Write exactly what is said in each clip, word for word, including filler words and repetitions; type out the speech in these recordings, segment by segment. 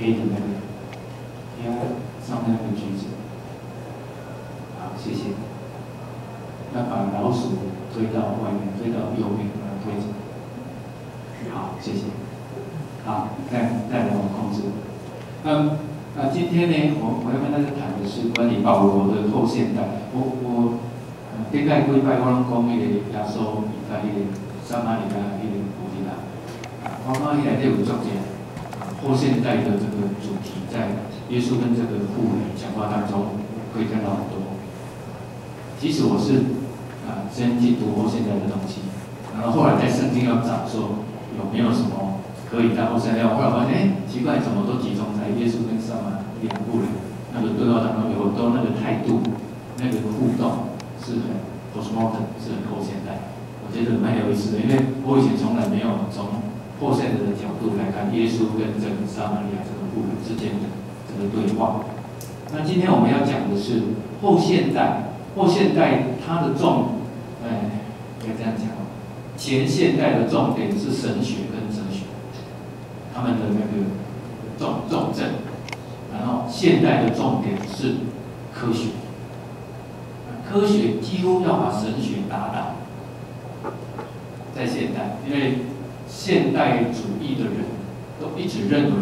黑的那个，你看上面那个橘子。好，谢谢。要把老鼠推到外面，推到右面，把它推走。好，谢谢。好，再再来我控制。嗯，那今天呢，我我要跟大家谈的是关于保罗的后现代。我我呃，顶个几摆我拢讲迄个耶稣伊甲迄个撒玛利亚迄个妇人啊，我讲迄内底有足侪后现代的这个主题，在耶稣跟这个妇人讲话当中可以看到很多。即使我是啊先去读后现代的东西，然后后来在圣经要找说有没有什么可以在后现代，后来发现哎奇怪，怎么都集中在耶稣跟撒玛利亚妇人那个对话当中，有很多那个态度、那个互动是很 postmodern， 是很后现代。我觉得蛮有意思的，因为我以前从来没有从后现代的角度来看耶稣跟这个撒玛利亚这个妇人之间的这个对话。那今天我们要讲的是后现代。后现代它的重，哎，应该这样讲，前现代的重点是神学跟哲学，他们的那个重重症，然后现代的重点是科学，科学几乎要把神学打倒，在现代，因为现代主义的人都一直认为，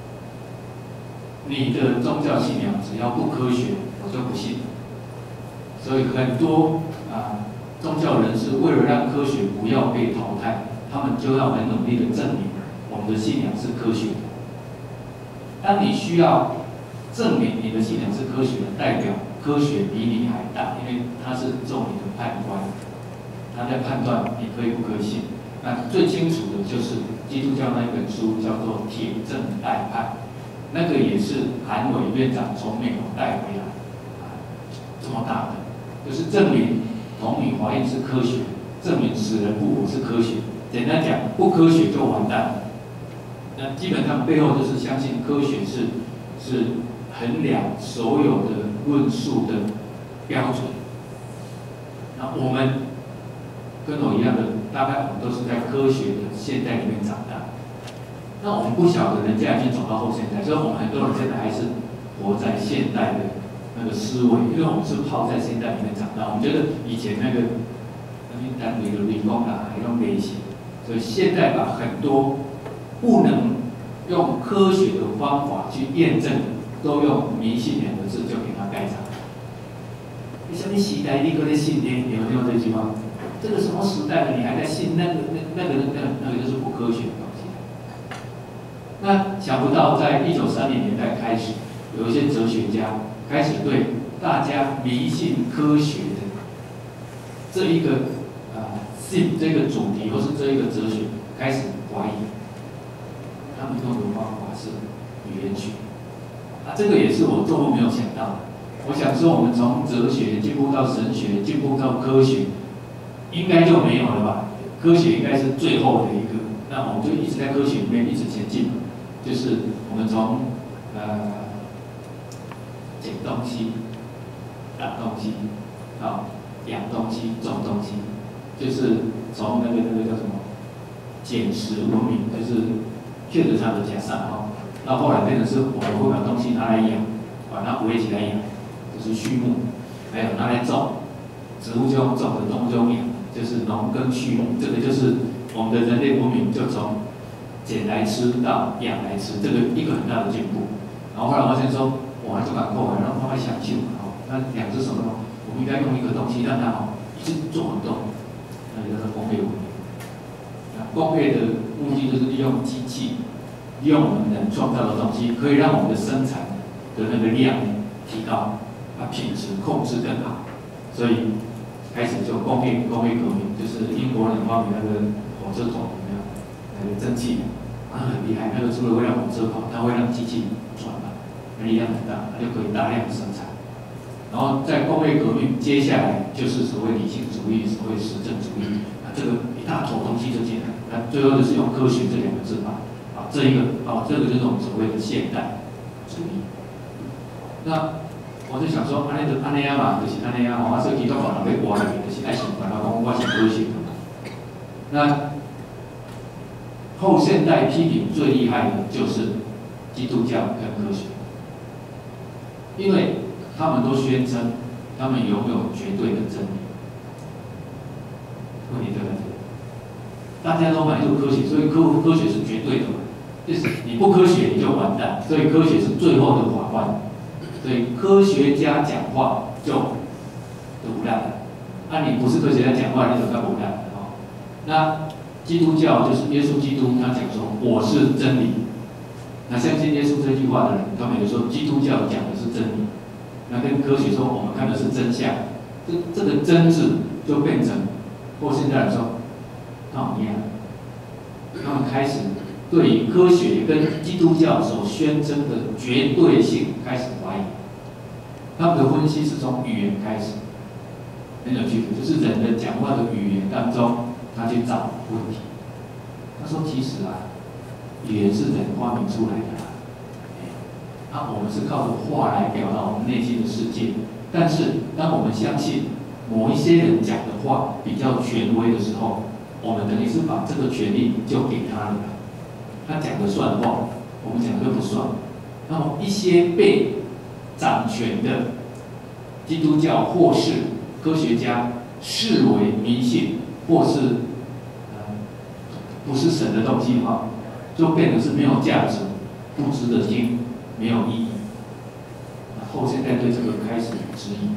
你的宗教信仰只要不科学，我就不信。所以很多啊宗教人士为了让科学不要被淘汰，他们就要很努力的证明我们的信仰是科学的。当你需要证明你的信仰是科学的，代表科学比你还大，因为它是做你的判官，他在判断你可以不可以信。那最清楚的就是基督教那一本书叫做《铁证待判》，那个也是韩伟院长从美国带回来，啊，这么大的。就是证明同女怀孕是科学，证明死人复活是科学。简单讲，不科学就完蛋了。那基本上背后就是相信科学是是衡量所有的论述的标准。那我们跟我一样的，大概我们都是在科学的现代里面长大。那我们不晓得人家已经走到后现代，所以我们很多人现在还是活在现代的那个思维，因为我们是泡在现代里面长大，我们觉得以前那个那边单位的理工啊，还用危险，所以现在把很多不能用科学的方法去验证，都用迷信两个字就给它盖上。你什么时代你搁在信呢？有没有这句话？这个什么时代了，你还在信那个那那个那个那个就是不科学的东西。那想不到，在一九三零年代开始，有一些哲学家开始对大家迷信科学的这一个啊信这个主题或是这一个哲学开始怀疑，他们用的方法是语言学，啊，这个也是我做梦没有想到的。我想说，我们从哲学进步到神学，进步到科学，应该就没有了吧？科学应该是最后的一个，那我们就一直在科学里面一直前进，就是我们从呃。捡东西、打东西，啊，养东西、种东西，就是从那个那个叫什么捡食文明，就是确实上的假上哈，到后来变成是我们会把东西拿来养，把它围起来养，就是畜牧，还有拿来种，植物就用种的，动物就用养，就是农耕畜牧，这个就是我们的人类文明就从捡来吃到养来吃，这个一个很大的进步。然后后来发现说。我还做感扣，然后慢慢想清楚，哦，那两只手呢，我们应该用一个东西让它哦一直做很多，那就叫做工业文明。那工业的目的就是利用机器，利用我们能创造的东西，可以让我们的生产的那个量提高，把品质控制更好。所以开始就工业工业革命，就是英国人发明那个火车头，有没有？那个蒸汽，啊很厉害，那个除了会让火车跑，它会让机器转嘛。力量很大，它就可以大量生产。然后在工业革命，接下来就是所谓理性主义、所谓实证主义，啊，这个一大坨东西就进来，那最后就是用科学这两个字把，啊，这一个，啊，这个就是我们所谓的现代主义。那我就想说，安尼就安尼啊嘛，就是安尼啊，吼，啊，所以基督教人要活下去，就是爱想办法讲我是科学的嘛。那后现代批评最厉害的就是基督教跟科学，因为他们都宣称他们拥有绝对的真理。问题在哪里？大家都买入科学，所以科科学是绝对的嘛，就是你不科学你就完蛋，所以科学是最后的法官。所以科学家讲话就就不烂了，啊，你不是科学家讲话，你怎么不烂哦？那基督教就是耶稣基督，他讲说我是真理。那相信耶稣这句话的人，他们有说基督教讲的是真理，那跟科学说我们看的是真相，这这个真字就变成，或现在来说，闹一样，他们开始对于科学跟基督教所宣称的绝对性开始怀疑。他们的分析是从语言开始，很有趣的，就是人的讲话的语言当中，他去找问题。他说：“其实啊，语言是人发明出来的啊，啊，我们是靠着话来表达我们内心的世界。但是，当我们相信某一些人讲的话比较权威的时候，我们等于是把这个权利就给他了。他讲的算话，我们讲的不算。那么一些被掌权的基督教或是科学家视为迷信，或是呃不是神的东西哈，就变得是没有价值、不值得听、没有意义。后现代对这个开始质疑，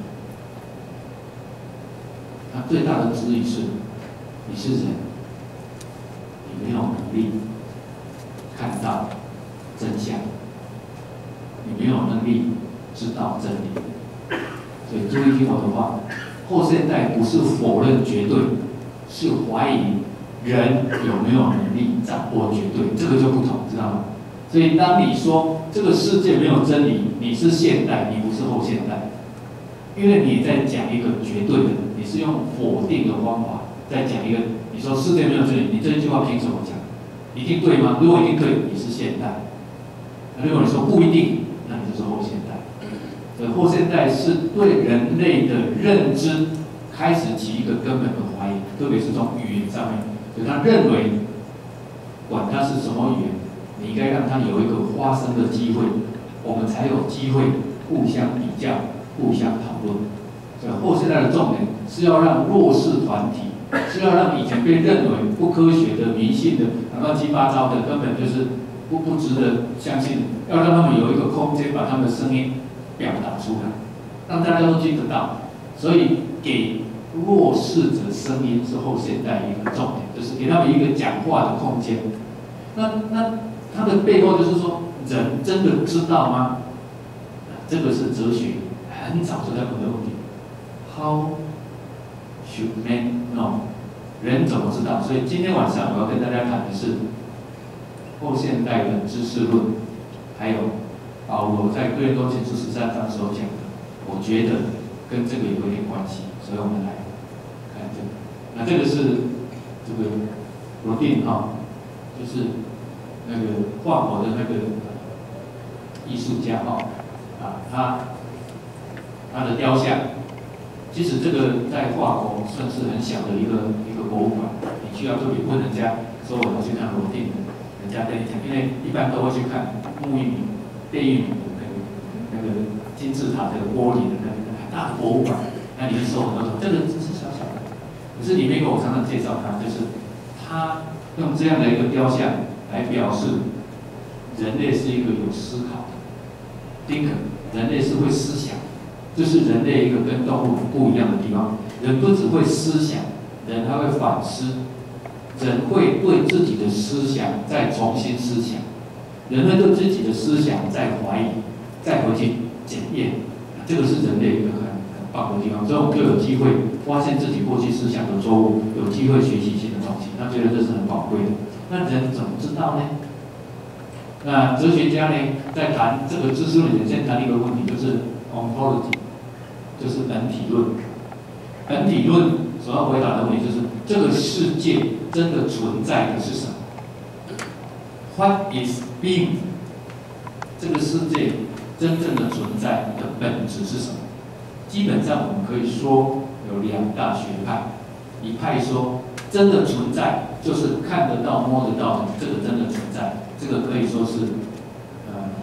他最大的质疑是：你是人，你没有能力看到真相，你没有能力知道真理。所以注意听我的话，后现代不是否认绝对，是怀疑人有没有能力掌握绝对，这个就不同，知道吗？所以当你说这个世界没有真理，你是现代，你不是后现代，因为你在讲一个绝对的，你是用否定的方法在讲一个，你说世界没有真理，你这句话凭什么讲？一定对吗？如果一定对，你是现代；如果你说不一定，那你就是后现代。所以后现代是对人类的认知开始起一个根本的怀疑，特别是从语言上面，所以他认为，管它是什么语言，你应该让它有一个发声的机会，我们才有机会互相比较、互相讨论。所以后现代的重点是要让弱势团体，是要让以前被认为不科学的、迷信的、乱七八糟的，根本就是不不值得相信的，要让他们有一个空间，把他们的声音表达出来，让大家都听得到。所以给弱势者声音是后现代一个重点，就是给他们一个讲话的空间。那那它的背后就是说，人真的知道吗？这个是哲学很早就在问的问题。How should men know？ 人怎么知道？所以今天晚上我要跟大家谈的是后现代的知识论，还有保罗在哥林多前书十三章所讲的，我觉得跟这个有一点关系，所以我们来看这个。那这个是这个罗定哈，就是那个法国的那个艺术家哈啊，他他的雕像。其实这个在法国算是很小的一个一个博物馆，你需要特别问人家说我要去看罗定的，人家跟你讲，因为一般都会去看沐浴名、贝聿铭的那个那个金字塔这个玻璃的那个很大的博物馆，那里面收很多种，这个只是小小的，可是里面我常常介绍他，就是他用这样的一个雕像来表示人类是一个有思考的 thinker， 人类是会思想。这是人类一个跟动物不一样的地方。人不只会思想，人还会反思，人会对自己的思想再重新思想，人会对自己的思想再怀疑，再回去检验。这个是人类一个很很棒的地方，所以我们就有机会发现自己过去思想的错误，有机会学习新的东西。那觉得这是很宝贵的。那人怎么知道呢？那哲学家呢，在谈这个知识里面，先谈一个问题，就是 ontology。就是本体论，本体论所要回答的问题就是：这个世界真的存在的是什么 ？What is being？ 这个世界真正的存在的本质是什么？基本上我们可以说有两大学派，一派说真的存在就是看得到、摸得到的，这个真的存在，这个可以说是呃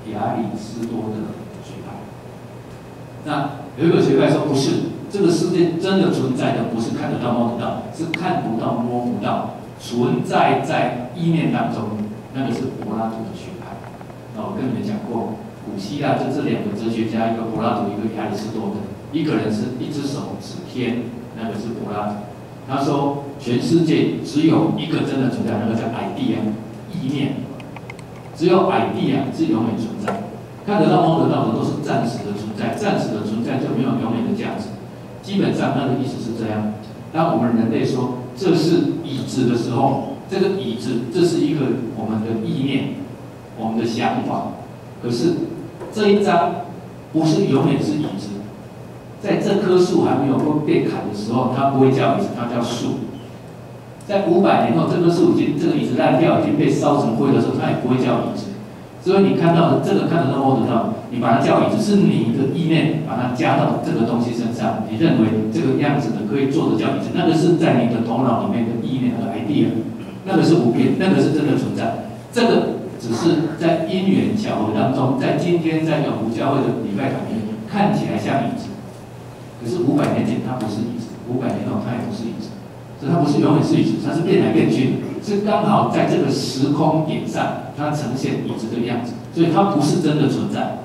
亚里士多德学派。那有一个学派说不是，这个世界真的存在的不是看得到摸得到，是看不到摸不到，存在在意念当中，那个是柏拉图的学派。那我跟你们讲过，古希腊就这两个哲学家，一个柏拉图，一个亚里士多德，一个人是一只手指天，那个是柏拉图。他说，全世界只有一个真的存在，那个叫 idea， 意念。只有 idea 是永远存在，看得到摸得到的都是暂时的存在，暂时的存在就没有永远的价值。基本上，他的意思是这样：当我们人类说这是椅子的时候，这个椅子这是一个我们的意念，我们的想法。可是这一张不是永远是椅子。在这棵树还没有被砍的时候，它不会叫椅子，它叫树。在五百年后，这棵树已经这个椅子烂掉，已经被烧成灰的时候，它也不会叫椅子。所以你看到的这个看得到摸得到，你把它叫椅子，是你的意念把它加到这个东西身上，你认为这个样子的可以做的叫椅子，那个是在你的头脑里面的意念和 idea， 那个是不变，那个是真的存在。这个只是在因缘巧合当中，在今天在永福教会的礼拜堂里面看起来像椅子。可是五百年前它不是椅子，五百年后它也不是椅子，所以它不是永远是椅子，它是变来变去，是刚好在这个时空点上，它呈现椅子这个样子，所以它不是真的存在。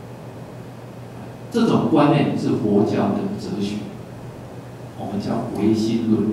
这种观念是佛教的哲学，我们叫唯心论，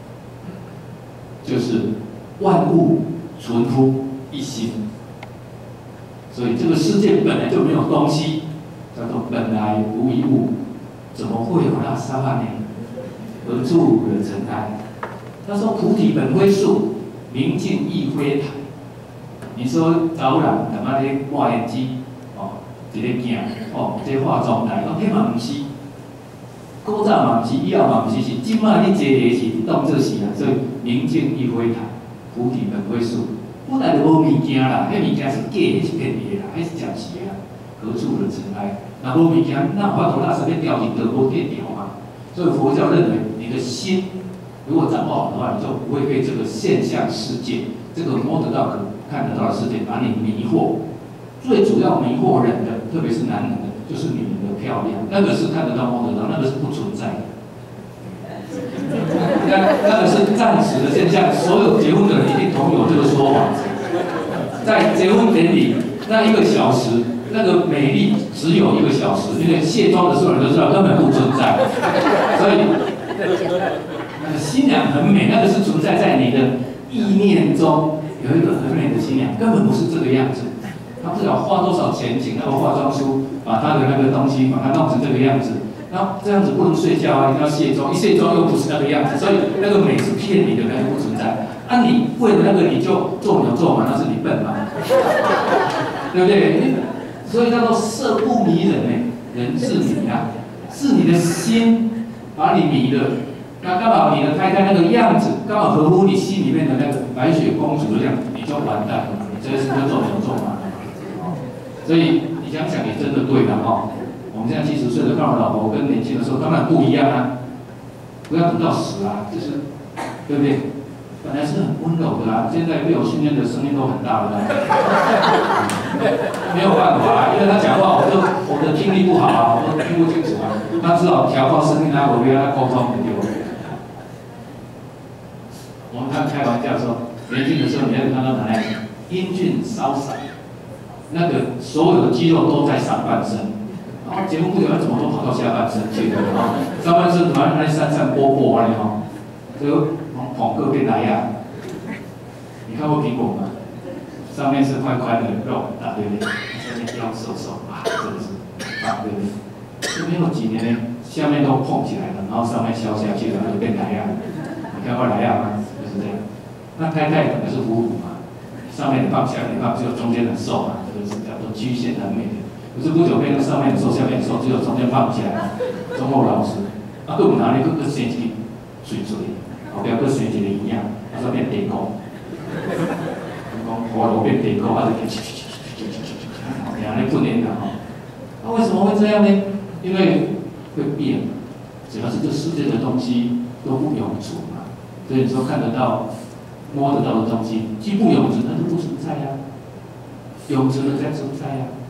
就是万物存乎一心，所以这个世界本来就没有东西，叫做本来无一物。怎么会有那沙发呢？何处惹尘埃？他说：“菩提本非树，明镜亦非台。”你说查某人干嘛咧抹胭脂？哦，一个镜，哦，这化妆台，哦，迄嘛唔是。古早嘛唔是，以后嘛唔是，是今麦你坐的是当做是啊。所以明镜亦非台，菩提本非树。本来就无物件啦，迄物件是假的，是骗你的啦，迄是暂时的啦。何处惹尘埃？那无物件，那有法度那随便掉进就无电掉嘛。所以佛教认为，你的心如果掌握好的话，你就不会被这个现象世界、这个摸得到、可看得到的世界把你迷惑。最主要迷惑人的，特别是男人的，就是女人的漂亮，那个是看得到、摸得到，那个是不存在的。那那个是暂时的现象，所有结婚的人一定同有这个说法。在结婚典礼那一个小时。那个美丽只有一个小时，因为卸妆的所有人都知道根本不存在，所以那个新娘很美，那个是存在在你的意念中，有一个很美的新娘，根本不是这个样子。她不知道花多少钱请那个化妆师把她的那个东西把它弄成这个样子，然后这样子不能睡觉啊，一定要卸妆，一卸妆又不是那个样子，所以那个美是骗你的，那个不存在。啊，你为了那个你就做牛做马，那是你笨嘛，对不对？所以叫做色不迷人呢，人是迷啊，是你的心把你迷了。那刚好你的太太那个样子，刚好合乎你心里面的那个白雪公主的样子，你就完蛋了，你这是就做牛做马了。所以你想想也真的对了哈。我们现在七十岁的看我老婆跟年轻的时候当然不一样啊，不要等到死啊，就是对不对？本来是很温柔的啦，现在被我训练的声音都很大了啦。没有办法啊，因为他讲话，我就我的听力不好啊，我都听不清楚啊。他只好调高声音啊，我跟他沟通很久。我们刚开玩笑说，年轻的时候你会看到奶奶英俊潇洒，那个所有的肌肉都在上半身，然后节目不久他怎么都跑到下半身去了啊？上半身突然在闪闪波波啊，你哦，就捧个变来呀。你看过苹果吗？上面是块块的肉，啊，对不对？下面腰瘦瘦，啊，真的是，啊，对不对？就没有几年呢，下面都碰起来了，然后上面消下去了，它就变来呀。你看过来呀吗？就是这样。那太太可能是虎虎嘛，上面胖，下面胖，只有中间很瘦嘛，这个是叫做曲线很美的。可是不久变成上面很瘦，下面很瘦，只有中间胖起来。中国老师，啊，佮唔哪里佮佮生一个水水，后边佮生一个营养，啊，上面地沟。讲花路变地沟，啊，就去去去去去去去去，然后咧训练他吼。啊，为什么会这样呢？因为会变，只要是这世界的东西都不永存嘛。所以你说看得到、摸得到的东西，既不永存，它就不存在呀、啊；永存的才存在呀、啊。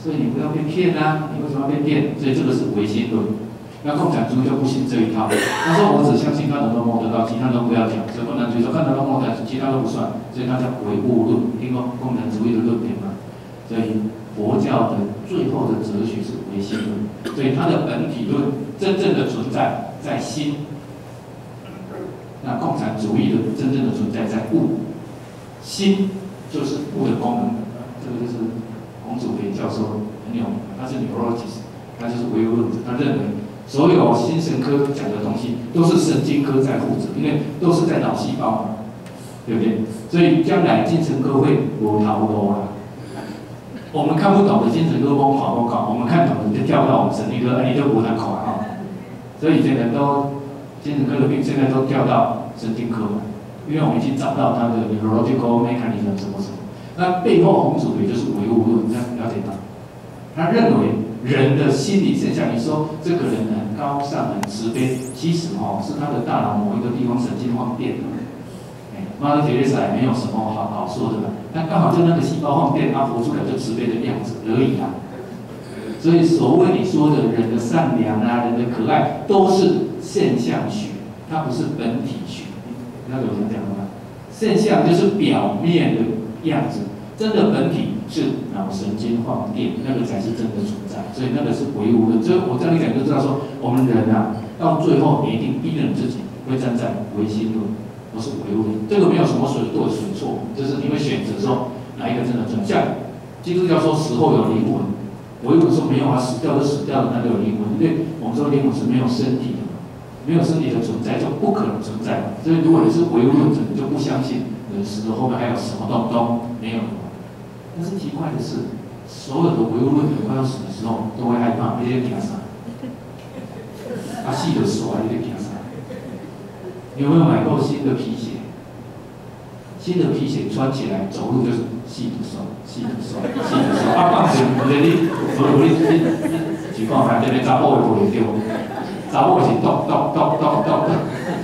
所以你不要被骗啊！你为什么要被骗？所以这个是唯心论。那共产主义就不信这一套，他说我只相信看得到摸得到，其他都不要讲。所以共产主义说看得到摸得到，其他都不算，所以它叫唯物论。听过共产主义的论点吗？所以佛教的最后的哲学是唯心论，所以它的本体论真正的存在在心。那共产主义的真正的存在在物，心就是物的功能。这个就是洪祖培教授很有名，他是 neurologist， 他就是唯物论者，他认为所有精神科讲的东西都是神经科在负责，因为都是在脑细胞嘛，对不对？所以将来精神科会无头路啦。我们看不懂的精神科崩跑不搞，我们看懂的就跳到我们神经科，你就不能考啊。所以现在都精神科的病现在都调到神经科嘛，因为我们已经找到它的 neurological mechanism 什么什么。那背后洪祖培就是唯物论，这样了解吗？他认为人的心理现象，你说这个人很高尚、很慈悲，其实哦是他的大脑某一个地方神经放电了。哎，妈的铁列赛没有什么好好说的了，那刚好就那个细胞放电，它活出来就慈悲的样子而已啊。所以所谓你说的人的善良啊，人的可爱，都是现象学，它不是本体学。那个有人讲了吗？现象就是表面的样子，真的本体是脑神经放电，那个才是真的存在。所以那个是唯物论。所以我这样一讲就知道说，我们人啊，到最后你一定逼人自己会站在唯心论，不是唯物论。这个没有什么水对水错，就是你会选择说哪一个真的存在。像基督教说死后有灵魂，唯物说没有啊，死掉就死掉了，那个有灵魂。因为我们说灵魂是没有身体的嘛，没有身体的存在就不可能存在嘛。所以如果你是唯物论者，你就不相信人死了后面还有什么东东没有的。但是奇怪的是，所有的唯物论者快要死的时候，都会害怕，你在惊啥？他死的时候，你在惊啥？你有没有买过新的皮鞋？新的皮鞋穿起来走路就是细的手，细的手，细的手。啊，放鞋不是你，不是你你，情况下这边查某的不会对，查某的是咚咚咚咚咚，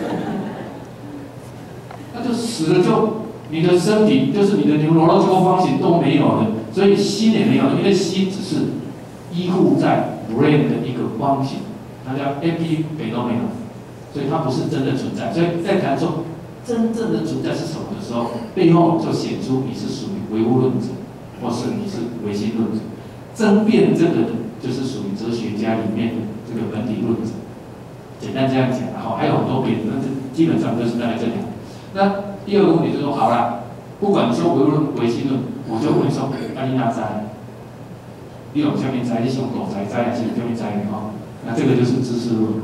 那就死了就。你的身体就是你的牛肉肉这个方形都没有了，所以心也没有了，因为心只是依附在 brain 的一个方形，它叫 epiphenomenon， 所以它不是真的存在。所以在谈说真正的存在是什么的时候，背后就显出你是属于唯物论者，或是你是唯心论者。争辩这个的，就是属于哲学家里面的这个本体论者。简单这样讲，然后还有很多别的，但是基本上就是大概这两个。那第二个问题就是说，好啦，不管你说唯物论、唯心论，我就问你说，啊你哪知？你用下面知？你上大知知还是下面知的吼？那这个就是知识论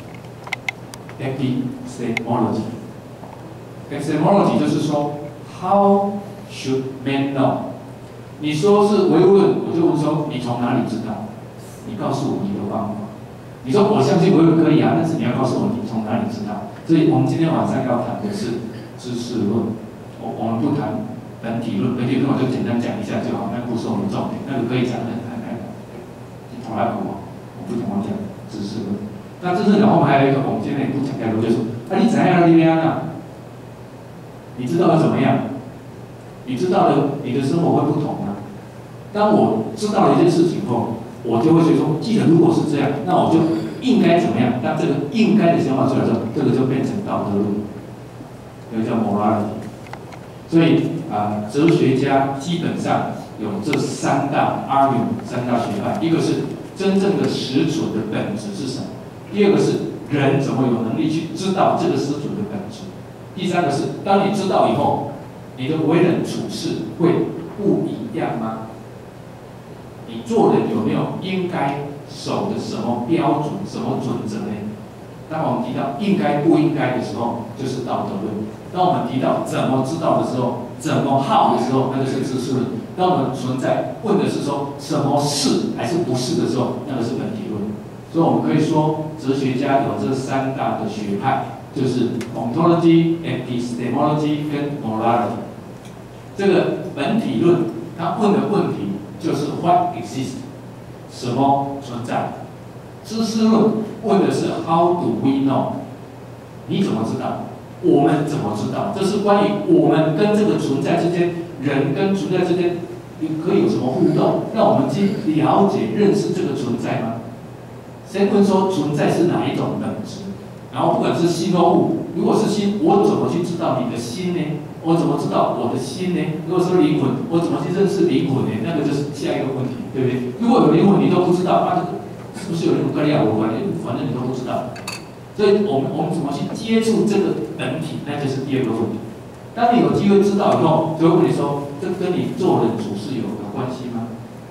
，epistemology。epistemology 就是说 ，how should man know？ 你说是唯物论，我就问说，你从哪里知道？你告诉我你的方法。你说我相信唯物可以啊，但是你要告诉我你从哪里知道。所以我们今天晚上要谈的是知识论，我我们不谈本体论，本体论我就简单讲一下就好，那不是我们重点，那个可以讲的很很很，讨来补我，我不讲我讲知识论。那知识论后面还有一个，我们今天也不讲太多，就是啊你怎样怎样啊？你知道了怎么样？你知道了，你的生活会不同啊。当我知道了一件事情后，我就会觉得说，既然如果是这样，那我就应该怎么样？当这个应该的想法出来之后，这个就变成道德论，这个叫 morality。所以啊、呃，哲学家基本上有这三大 argument， 三大学派，一个是真正的实存的本质是什么？第二个是人怎么有能力去知道这个实存的本质？第三个是当你知道以后，你的为人处事会不一样吗？你做人有没有应该守的什么标准、什么准则呢？当我们提到应该不应该的时候，就是道德论；当我们提到怎么知道的时候，怎么好的时候，那就是知识论；当我们存在问的是说什么是还是不是的时候，那个是本体论。所以我们可以说，哲学家有这三大的学派，就是 ontology、epistemology 跟 morality。这个本体论，他问的问题就是 what exists， 什么存在？知识论问的是 how do we know， 你怎么知道？我们怎么知道？这是关于我们跟这个存在之间，人跟存在之间有可以有什么互动，让我们去了解、认识这个存在吗？先问说存在是哪一种本质，然后不管是心或物，如果是心，我怎么去知道你的心呢？我怎么知道我的心呢？如果说灵魂，我怎么去认识灵魂呢？那个就是下一个问题，对不对？如果有灵魂你都不知道，那、啊、是不是有人跟你有关？反正你都不知道。所以我们我们怎么去接触这个本体，那就是第二个问题。当你有机会知道以后，就会问你说，这跟你做人处事有有关系吗？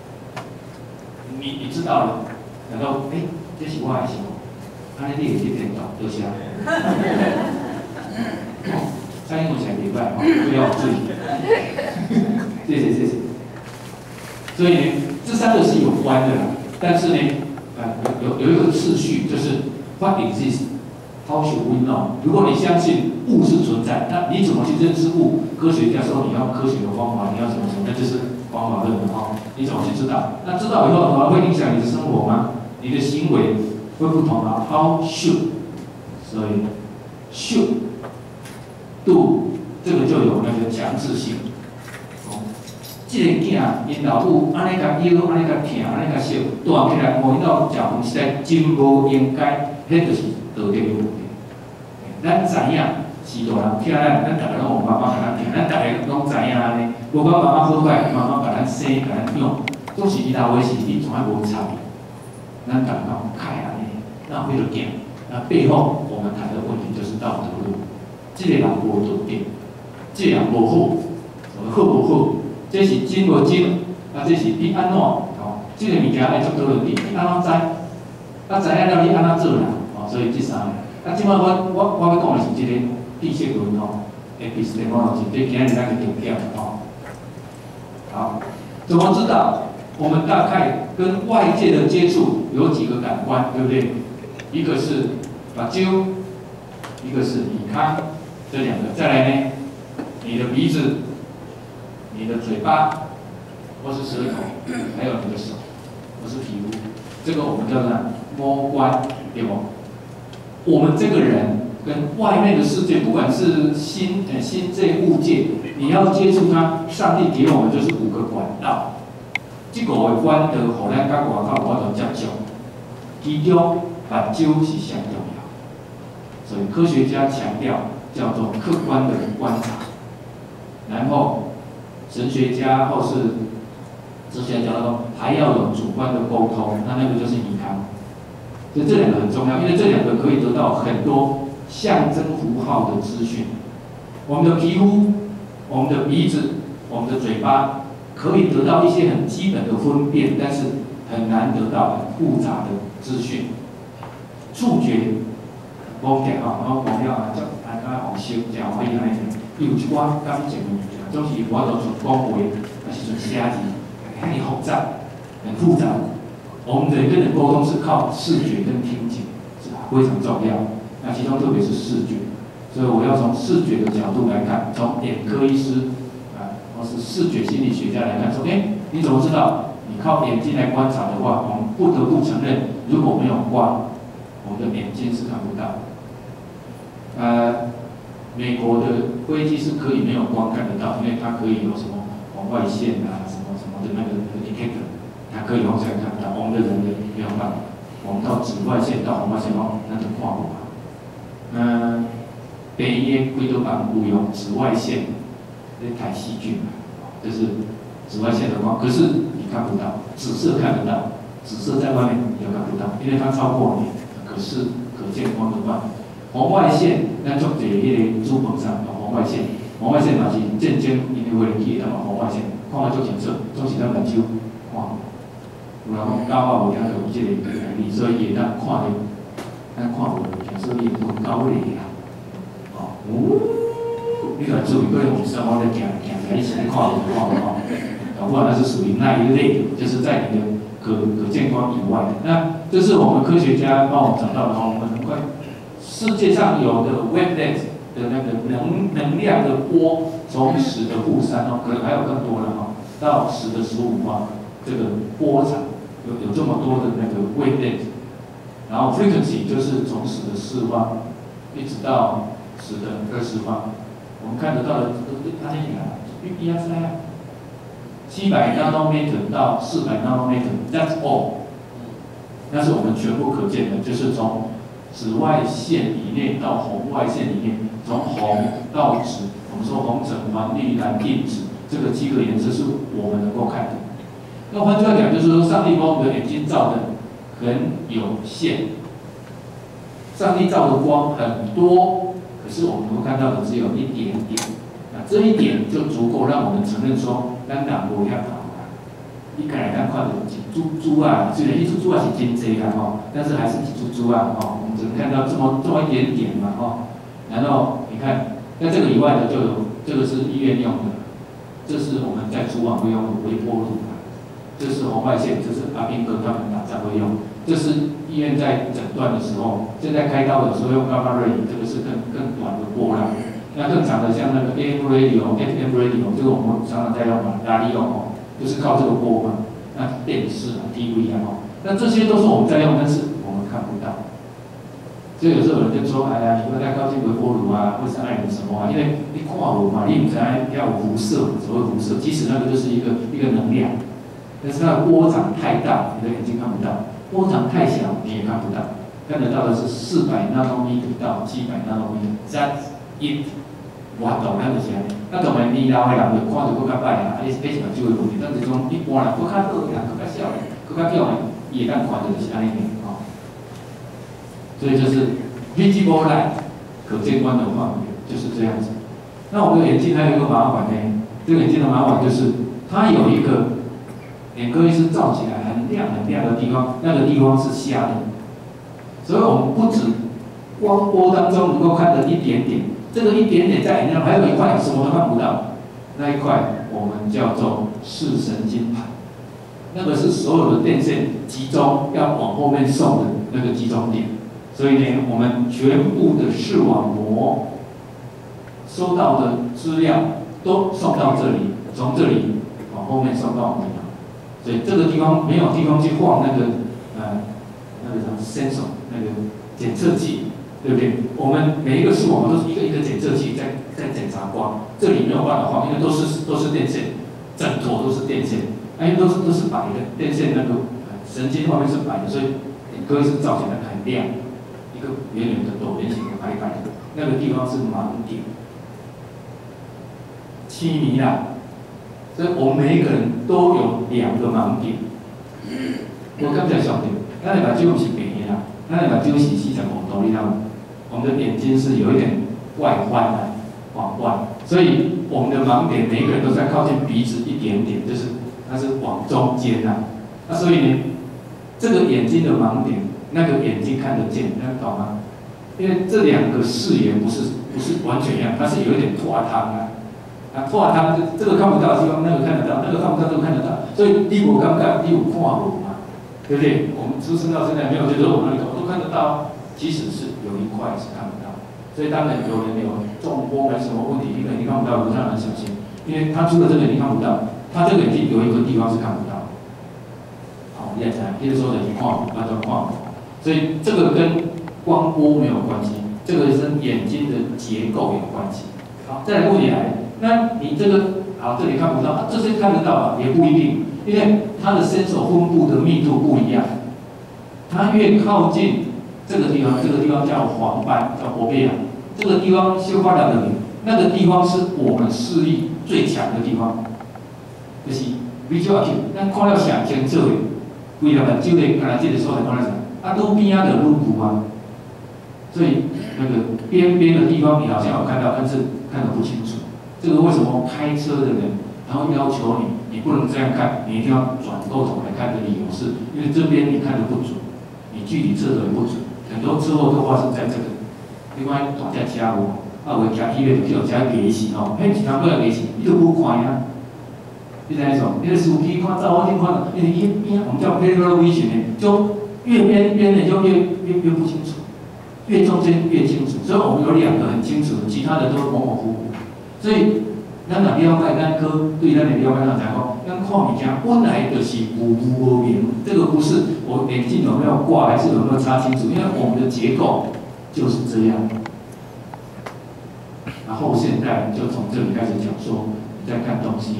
你你知道了，然后哎，这是我的想法，安尼你会去听到，多谢。蔡英文才礼拜哦，不要注意。谢谢谢谢。所以呢，这三个是有关的啦，但是呢，呃，有有有一个次序，就是 What exists, how should we know？ 如果你相信物是存在，那你怎么去认识物？科学家说你要科学的方法，你要怎么怎么，那就是方法论的哈。你怎么去知道？那知道以后的话，会影响你的生活吗？你的行为会不同吗 ？How should？ 所以 should do 这个就有那个强制性。哦，这个囝因老母安尼甲摇，安尼甲疼，安尼甲笑，大起来无因到食饭实在真无应该，迄就是道德有问题。咱知影是大人疼咱，咱大家拢有妈妈甲咱疼，咱大家拢知影安尼。无讲妈妈好歹，妈妈甲咱生，甲咱养，总是伊老话是你从来无差别。咱大家讲开安尼，那为了囝，那背后我们谈的问题就是道德路。这个人无笃定，这个人无好，好无好，这是真无真，啊，这是你安怎？哦，这个物件爱足多论点，你安怎知？啊，知影了你安怎做啦？哦，所以这三个。啊，即摆我我我要讲的是这个知识论吼 ，epistemology， 这今日咱个重点吼。好，怎么知道？我们大概跟外界的接触有几个感官，对不对？一个是把揪，一个是耳康。这两个，再来呢，你的鼻子、你的嘴巴，或是舌头，还有你的手，或是皮肤，这个我们叫做摸观，对不？我们这个人跟外面的世界，不管是心呃心界物界，你要接触它，上帝给我们就是五个管道，这五个管道，互咱甲外口我都接触，其中目睭是上重要，所以科学家强调。叫做客观的观察，然后神学家或是哲学家讲到还要有主观的沟通，那那个就是耳康。所以这两个很重要，因为这两个可以得到很多象征符号的资讯。我们的皮肤、我们的鼻子、我们的嘴巴可以得到一些很基本的分辨，但是很难得到很复杂的资讯。触觉，无见吼，我讲了啊，大家学习真欢喜安尼。有一寡感情的物件，总是我都从讲话，还是从写字，很复杂，很复杂。我们人跟人沟通是靠视觉跟听觉，是非常重要。那其中特别是视觉，所以我要从视觉的角度来看，从眼科医师啊，或是视觉心理学家来看，说，哎，你怎么知道？你靠眼睛来观察的话，我们不得不承认，如果没有光，我们的眼睛是看不到。呃，美国的飞机是可以没有光看得到，因为它可以有什么红外线啊，什么什么的那个 indicator， 它可以用这样看得到。我们的人没没有办法，我们到紫外线到红外线哦，那就看不到。嗯，北医规都帮有用紫外线来排细菌嘛，这是紫外线的光，可是你看不到，紫色看得到，紫色在外面你又看不到，因为它超过你可视可见光的范围。红外线，咱做者迄个主本上有红外线，红外线嘛是渐渐因为为了去当红外线，看啊足清楚，总是咱目睭看。有人讲狗仔无听到有即个原理，所以会当看到，咱看无物件，所以分狗类啦。哦，呜，你若注意，可能有生活在行行在一起看无看无看，搞不好那是属于那一类，就是在你的可可见光以外的。那这是我们科学家帮我们找到的，我们很快。世界上有的 wavelength 的那个能能量的波，从十的负三哦，可能还有更多了哈，到十的十五方，这个波长有有这么多的那个 wavelength， 然后 frequency 就是从十的四方一直到十的二十方，我们看得到的，它那里啊，一一样是那样， 七百 nanometer 到四百 nanometer，that's all。那是我们全部可见的，就是从紫外线以内到红外线里面，从红到紫，我们说红橙黄绿蓝靛紫，这个七个颜色是我们能够看的。那换句话讲，就是说，上帝把我们的眼睛造的很有限，上帝造的光很多，可是我们能够看到的只有一点点。那这一点就足够让我们承认说，咱人无遐好啦。你敢来咱看到一株株啊，虽然一株株啊是真济啦吼，但是还是一株株啊吼，我们只能看到这么这么一点点嘛吼。然后你看，在这个以外的就有，这个是医院用的，这是我们在厨房会用的微波炉。这是红外线，这是阿兵哥他们打仗会用。这是医院在诊断的时候，现在开刀的时候用 gamma ray， 这个是更更短的波浪。那更长的像那个 A M radio、F M radio， 这个我们常常在用嘛，拉力用哦，就是靠这个波嘛。那电视啊、T V 啊哦，那这些都是我们在用，但是我们看不到。所以有时候有人就说：“哎呀，你不要太靠近微波炉啊，会伤害你什么啊？因为你看我嘛，你不知道要有辐射，所谓辐射，即使那个就是一个一个能量。”但是它的波长太大，你的眼睛看不到；波长太小，你也看不到。看得到的是四百 nanometer 到七百 nanometer。That's it。我懂那个是安尼。那当然，年老的人就看着更较歹啊，你你是目睭的问题。但是种一般人更较好的人，更较少的，更较强的，伊会当看到就是安尼个哦。所以就是 visible light 可见光的范围就是这样子。那我们的眼睛还有一个麻烦呢，这个眼睛的麻烦就是它有一个。眼科医师照起来很亮很亮的地方，那个地方是瞎的，所以我们不止光波当中能够看得一点点，这个一点点在眼睛上还有一块什么都看不到，那一块我们叫做视神经盘，那个是所有的电线集中要往后面送的那个集中点，所以呢，我们全部的视网膜收到的资料都送到这里，从这里往后面送到我们。所以这个地方没有地方去放那个呃那个什么 sensor 那个检测器，对不对？我们每一个视网膜都是一个一个检测器在在检查光，这里没有办法放，因为都是都是电线，整坨都是电线，因为都是都是白的，电线那个神经外面是白的，所以各位是照起来很亮，一个圆圆的椭圆形的白白的，那个地方是盲点，七米啦。所以我们每一个人都有两个盲点。我刚才讲的，咱的目睭不是平的啦，咱的目睭是四十五度，你知道吗？我们的眼睛是有一点外翻的，往外，所以我们的盲点每一个人都在靠近鼻子一点点，就是它是往中间呐。那所以呢，这个眼睛的盲点，那个眼睛看得见，那懂吗？因为这两个视野不是不是完全一样，它是有一点脱汤啊。啊，破它这这个看不到的地方，那个看得到；那个看不到，这个看得到。所以你有感觉，你有看无嘛？对不对？我们出生到现在没有觉得我哪里看，我都看得到，即使是有一块是看不到。所以当然有人有中风还是什么问题，一个眼睛看不到，我们要很小心，因为他除了这个眼睛看不到，他这个眼睛有一个地方是看不到。好，你也知道，比如说眼睛看无，那叫看无。所以这个跟光波没有关系，这个跟眼睛的结构有关系。好，再来问题来了。那你这个好，这里看不到，啊、这些看得到啊，也不一定，因为它的伸手分布的密度不一样。它越靠近这个地方，这个地方叫黄斑，叫活贝啊，这个地方修发了的，那个地方是我们视力最强的地方，就是比较近，咱看了上清楚的，规个目睭的，看这个所在看了啥，啊，路边啊的路骨啊，所以那个边边的地方你好像有看到，但是看得不清楚。这个为什么开车的人，然后要求你，你不能这样看，你一定要转过头来看的理由是，因为这边你看得不准，你距离测得也不准，很多车祸都发生在这个。另外，大架车无，啊，有行起个就叫车迷死吼，迄一趟过来迷死，伊都无看啊。你知影种？你个司机看走，我听看，因为伊边我们叫 parallel vision 呢，就越边边的就越越越不清楚，越中间越清楚。所以我们有两个很清楚，其他的都模模糊糊。所以，咱若了解咱科对咱的了解，咱才讲，咱看物件本来就是模糊无明，这个不是我眼镜有没有挂，还是有没有擦清楚，因为我们的结构就是这样。然后现在就从这里开始讲说，你在看东西啊，你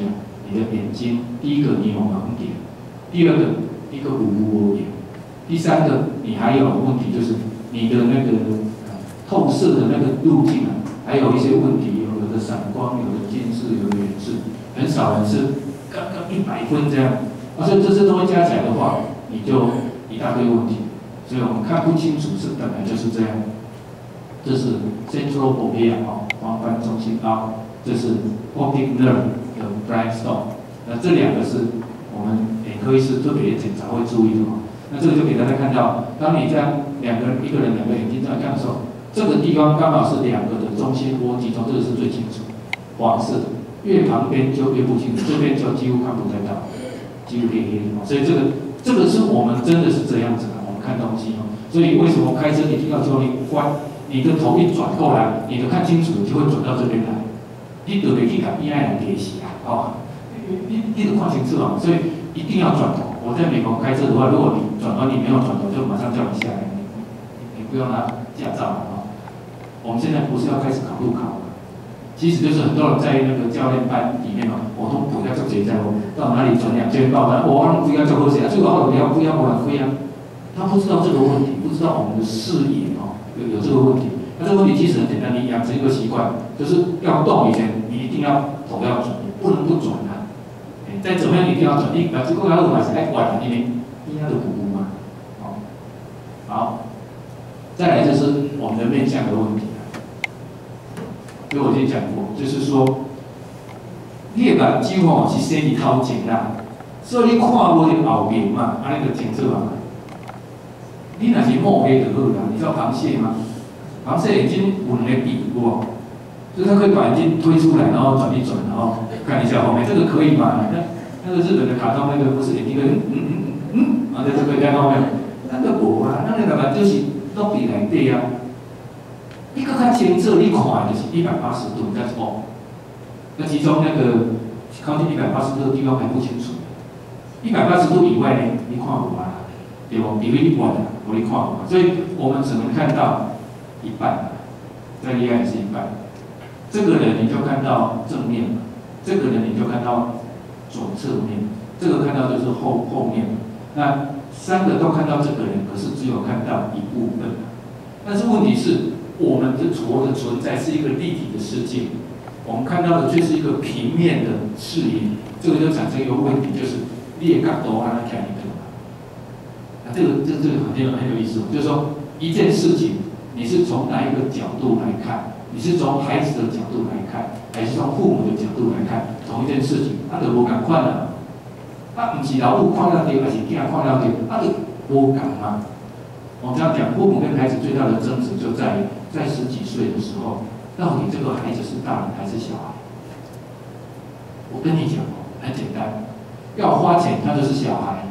你的眼睛，第一个你有盲点，第二个一个五无眼，第三个你还有问题就是你的那个透射的那个路径啊，还有一些问题，有的散光，有的近视，有的远视，很少人是刚刚一百分这样，啊，所以这些东西加起来的话，你就一大堆问题，所以我们看不清楚是本来就是这样。这是 central fovea 哦，黄斑中心凹，这是 optic nerve 的 blind spot。那这两个是我们眼科医师特别检查会注意的哦。那这个就给大家看到，当你这样两个人一个人两个眼睛这样看的时候，这个地方刚好是两个的中心波集中，这个是最清楚，黄色的，越旁边就越不清楚，这边就几乎看不太到，几乎黑黑的。所以这个这个是我们真的是这样子的，我们看东西哦。所以为什么开车你听到之后你关？你的头一转过来，你就看清楚，就会转到这边来。你就袂去甲边仔人提示啊，哦，你你你就看清楚啊，所以一定要转头。我在美国开车的话，如果你转头你没有转头，就马上叫你下来，你你你不要拿驾照了啊。我们现在不是要开始考路考了，其实就是很多人在那个教练班里面嘛，我都不要做谁在我到哪里转两圈报单，我让不要叫过谁啊，最好不要不要我来飞啊。他不知道这个问题，不知道我们的视野哦。有有这个问题，那这个问题其实很简单，你养成一个习惯，就是要动以前，你一定要头要转，你不能不转啊。哎，再怎么样你一定要转，你把这个要买是爱管的，因为应该的鼓鼓嘛。好，好，再来就是我们的面相的问题了。所以我已经讲过，就是说，你的眼睛哦是生理头前啦，所以你看无就后面嘛，安尼就清楚啊。你若是墨黑就好啦，你知道螃蟹吗？螃蟹眼睛有两个鼻，有无？就是它可以把眼睛推出来，然后转一转，然后看一下后面，这个可以吗？那那个日本的卡通，那个不是眼睛个嗯嗯嗯嗯，啊，在这个看后面，那个无啊，那个干嘛就是落鼻内底啊。你搁较清楚，你看就是一百八十度，that's all。那其中那个靠近一百八十度的地方还不清楚，一百八十度以外呢，你看无啊？对不？比例一半的，我你看嘛，所以我们只能看到一半，再厉害也是一半。这个人你就看到正面，这个人你就看到左侧面，这个看到就是后后面。那三个都看到这个人，可是只有看到一部分。但是问题是，我们的佛的存在是一个立体的世界，我们看到的却是一个平面的视野，这个就产生一个问题，就是裂角度按它看一个。这个这这个很有很有意思，就是说一件事情，你是从哪一个角度来看？你是从孩子的角度来看，还是从父母的角度来看？同一件事情，啊，就无共款啦。啊，不是老母看了对，还是囝看了对，啊，就无共嘛。我们这样讲，父母跟孩子最大的争执就在于，在十几岁的时候，到底这个孩子是大人还是小孩？我跟你讲哦，很简单，要花钱他就是小孩。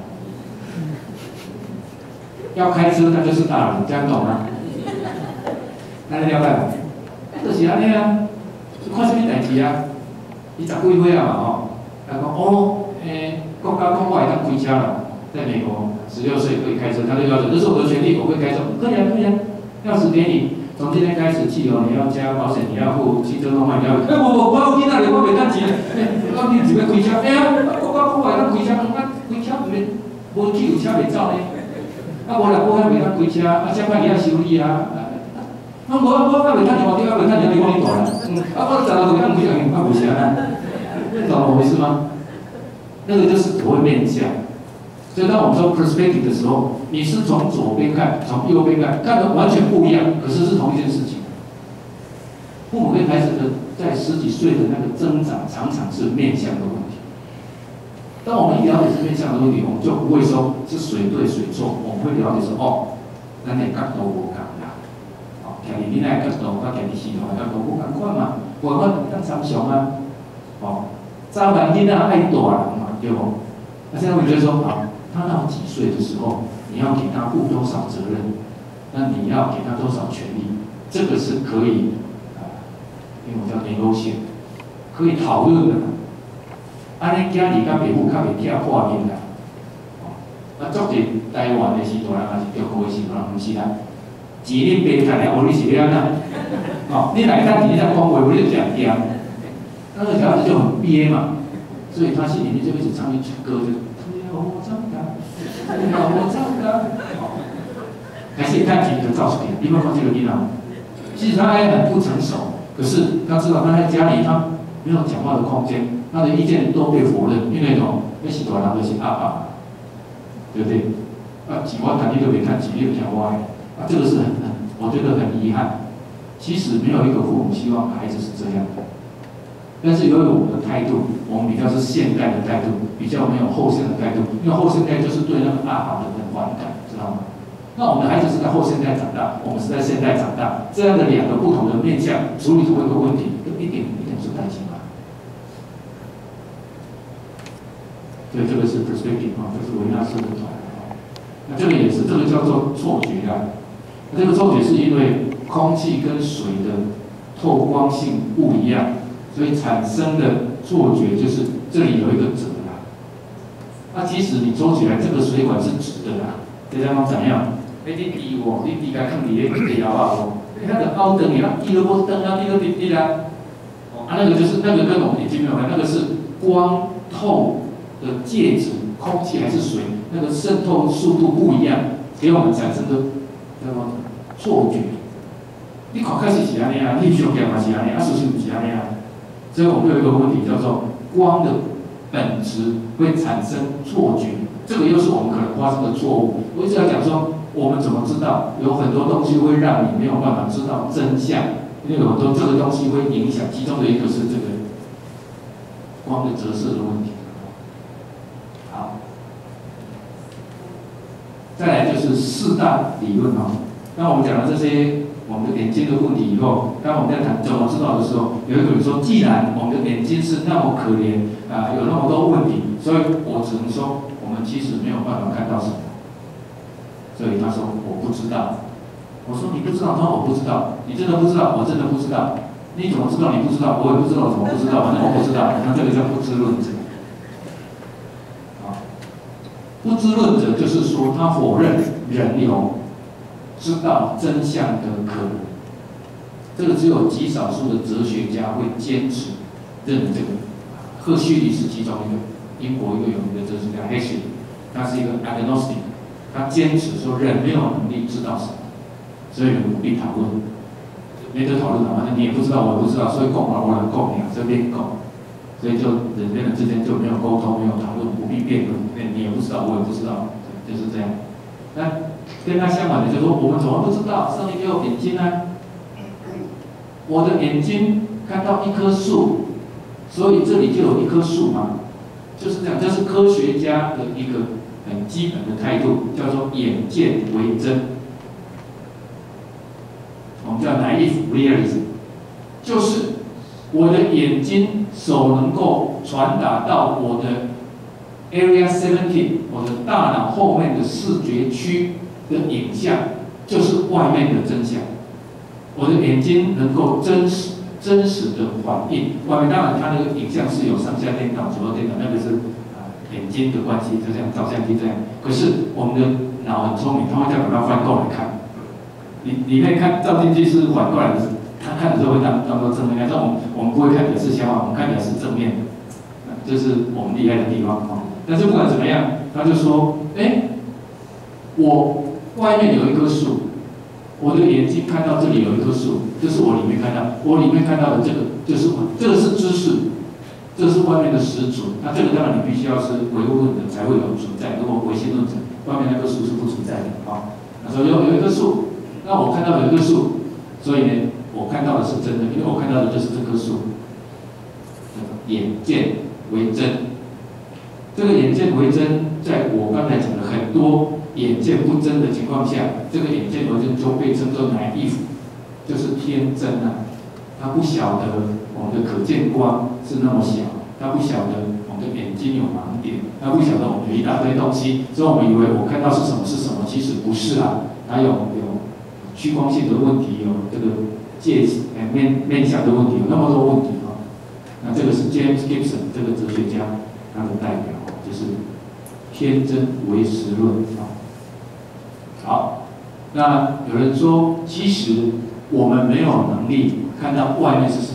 要开车，那就是大人，这样懂吗？安尼了解无？就是安尼啊，看什么代志啊？伊十几岁啊嘛吼，他讲哦，诶，国家讲我会当开车了，在美国十六岁可以开车，他就要求，这是我的权利，我会开车，可以啊，可以啊，钥匙给你，从今天开始，汽油你要加，保险你要付，汽车弄坏你要，哎，我我我要去那里，我袂当钱，哎，我你只要开车，哎呀，国家讲我会当开车，啊，开车唔免，无汽油车袂走呢。啊，无啦，我遐袂当开车，啊，车歹伊遐修理啊。啊，无啊，我遐袂当换掉，袂当你你讲你大啦。嗯，啊，我十六岁当开车，啊，不行啊。你懂我意思吗？那个就是所谓面相。所以当我们说 perspective 的时候，你是从左边看，从右边看，看的完全不一样，可是是同一件事情。父母跟孩子的在十几岁的那个增长，常常是面相的问题。当我们一了解是面相的问题，我们就不会说是谁对谁错，我们会了解说哦，咱的角度无共啦，哦，徛伫你那角度，甲徛伫西方角度无共款嘛，无法度当参详啊，哦，早晚囡仔爱大人嘛，对不？那现在我觉得说，好，他到几岁的时候，你要给他负多少责任？那你要给他多少权利？这个是可以啊，因为我叫 negotiate， 可以讨论的。安尼囝儿甲爸母较袂疼破面啦。哦，啊，足侪台湾的时大人也是中国的时大人，毋是啦。钱恁爸趁的，无你是要安怎？哦，你来当钱，你才讲话，你就这样惊。那个小孩子就很憋嘛。 所以他心里面就一直唱一句歌，就我长大，我长大。还是看几个造出来，你有没有看这个地方？其实他还很不成熟，可是他知道他在家里他没有讲话的空间，他的意见都被否认，因为那种那是大人就是阿爸，对不对？啊，几万谈你都没看，几六讲歪，啊，这个是很很，我觉得很遗憾。其实没有一个父母希望孩子是这样的，但是由于我们的态度，我们比较是现代的态度，比较没有后现代的态度，因为后现代就是对那个阿爸的很反感，知道吗？那我们的孩子是在后现代长大，我们是在现代长大，这样的两个不同的面向处理同一个问题，一点一点是担心吧。所以这个是 perspective 啊，这是维纳斯的团啊。那这个也是，这个叫做错觉啊。那这个错觉是因为空气跟水的透光性不一样，所以产生的错觉就是这里有一个褶啦。那即使你抽起来，这个水管是直的啦，这地方怎样？哎，你滴我，你滴甲放伫咧地牢啊无？你那个凹灯，你那滴都无灯啊，滴都滴滴啊。哦，啊，那个就是那个跟我们眼睛没有关，那个是光透的介质，空气还是水，那个渗透速度不一样，给我们产生的叫做错觉。你考开始是安尼啊，你上讲嘛是安尼，啊事实不是安尼啊。所以我们有一个问题叫做光的本质会产生错觉，这个又是我们可能发生的错误。我一直要讲说，我们怎么知道？有很多东西会让你没有办法知道真相，因为有很多这个东西会影响，其中的一个是这个光的折射的问题。好，再来就是四大理论哦。那我们讲了这些我们的眼睛的问题以后，当我们在谈怎么知道的时候，有一个人说，既然我们的眼睛是那么可怜啊、呃，有那么多问题，所以我只能说，我们其实没有办法看到什么。所以他说我不知道。我说你不知道，他说我不知道。你真的不知道，我真的不知道。你怎么知道你不知道？我也不知道，我怎么不知道？反正我不知道。那这个叫不知论者。啊，不知论者就是说他否认人有知道真相的可能。这个只有极少数的哲学家会坚持认这个。赫胥黎是其中一个，英国一个有名的哲学家 Heschel， 他是一个 agnostic。他坚持说人没有能力知道什么，所以人不必讨论，没得讨论的，反正你也不知道，我也不知道，所以共而我能共，两这边共，所以就人跟人之间就没有沟通，没有讨论，不必辩论，你也不知道，我也不知道，就是这样。那跟他相反的就是说，我们怎么不知道？上帝给我眼睛啊，我的眼睛看到一棵树，所以这里就有一棵树嘛，就是这样，这是科学家的一个很基本的态度，叫做眼见为真。我们叫 naive realism， 就是我的眼睛所能够传达到我的 area seventeen， 我的大脑后面的视觉区的影像，就是外面的真相。我的眼睛能够真实真实的反映外面，当然它那个影像是有上下颠倒、左右颠倒，那个是。眼睛的关系就这样，照相机这样。可是我们的脑很聪明，它会再把它翻过来看。你你可以看照进去是反过来的，他看的时候会当当做正面，但是我们我们不会看的是相反，我们看的是正面的，这是我们厉害的地方啊。但是不管怎么样，他就说，哎，我外面有一棵树，我的眼睛看到这里有一棵树，这是我里面看到，我里面看到的这个就是我，这个是知识。这是外面的实存，那这个当然你必须要是唯物论者才会有存在，如果唯心论者，外面那棵树是不存在的啊。他说有有一棵树，那我看到有一棵树，所以呢，我看到的是真的，因为我看到的就是这棵树。眼见为真，这个眼见为真，在我刚才讲的很多眼见不真的情况下，这个眼见为真就被称作naive，就是天真啊，他不晓得。我们的可见光是那么小，他不晓得我们的眼睛有盲点，他不晓得我们有一大堆东西，所以我们以为我看到是什么是什么，其实不是啊，它有有趋光性的问题，有这个介呃面面向的问题，有那么多问题啊。那这个是 James Gibson 这个哲学家他的代表，就是天真唯实论啊。好，那有人说，其实我们没有能力看到外面是什么。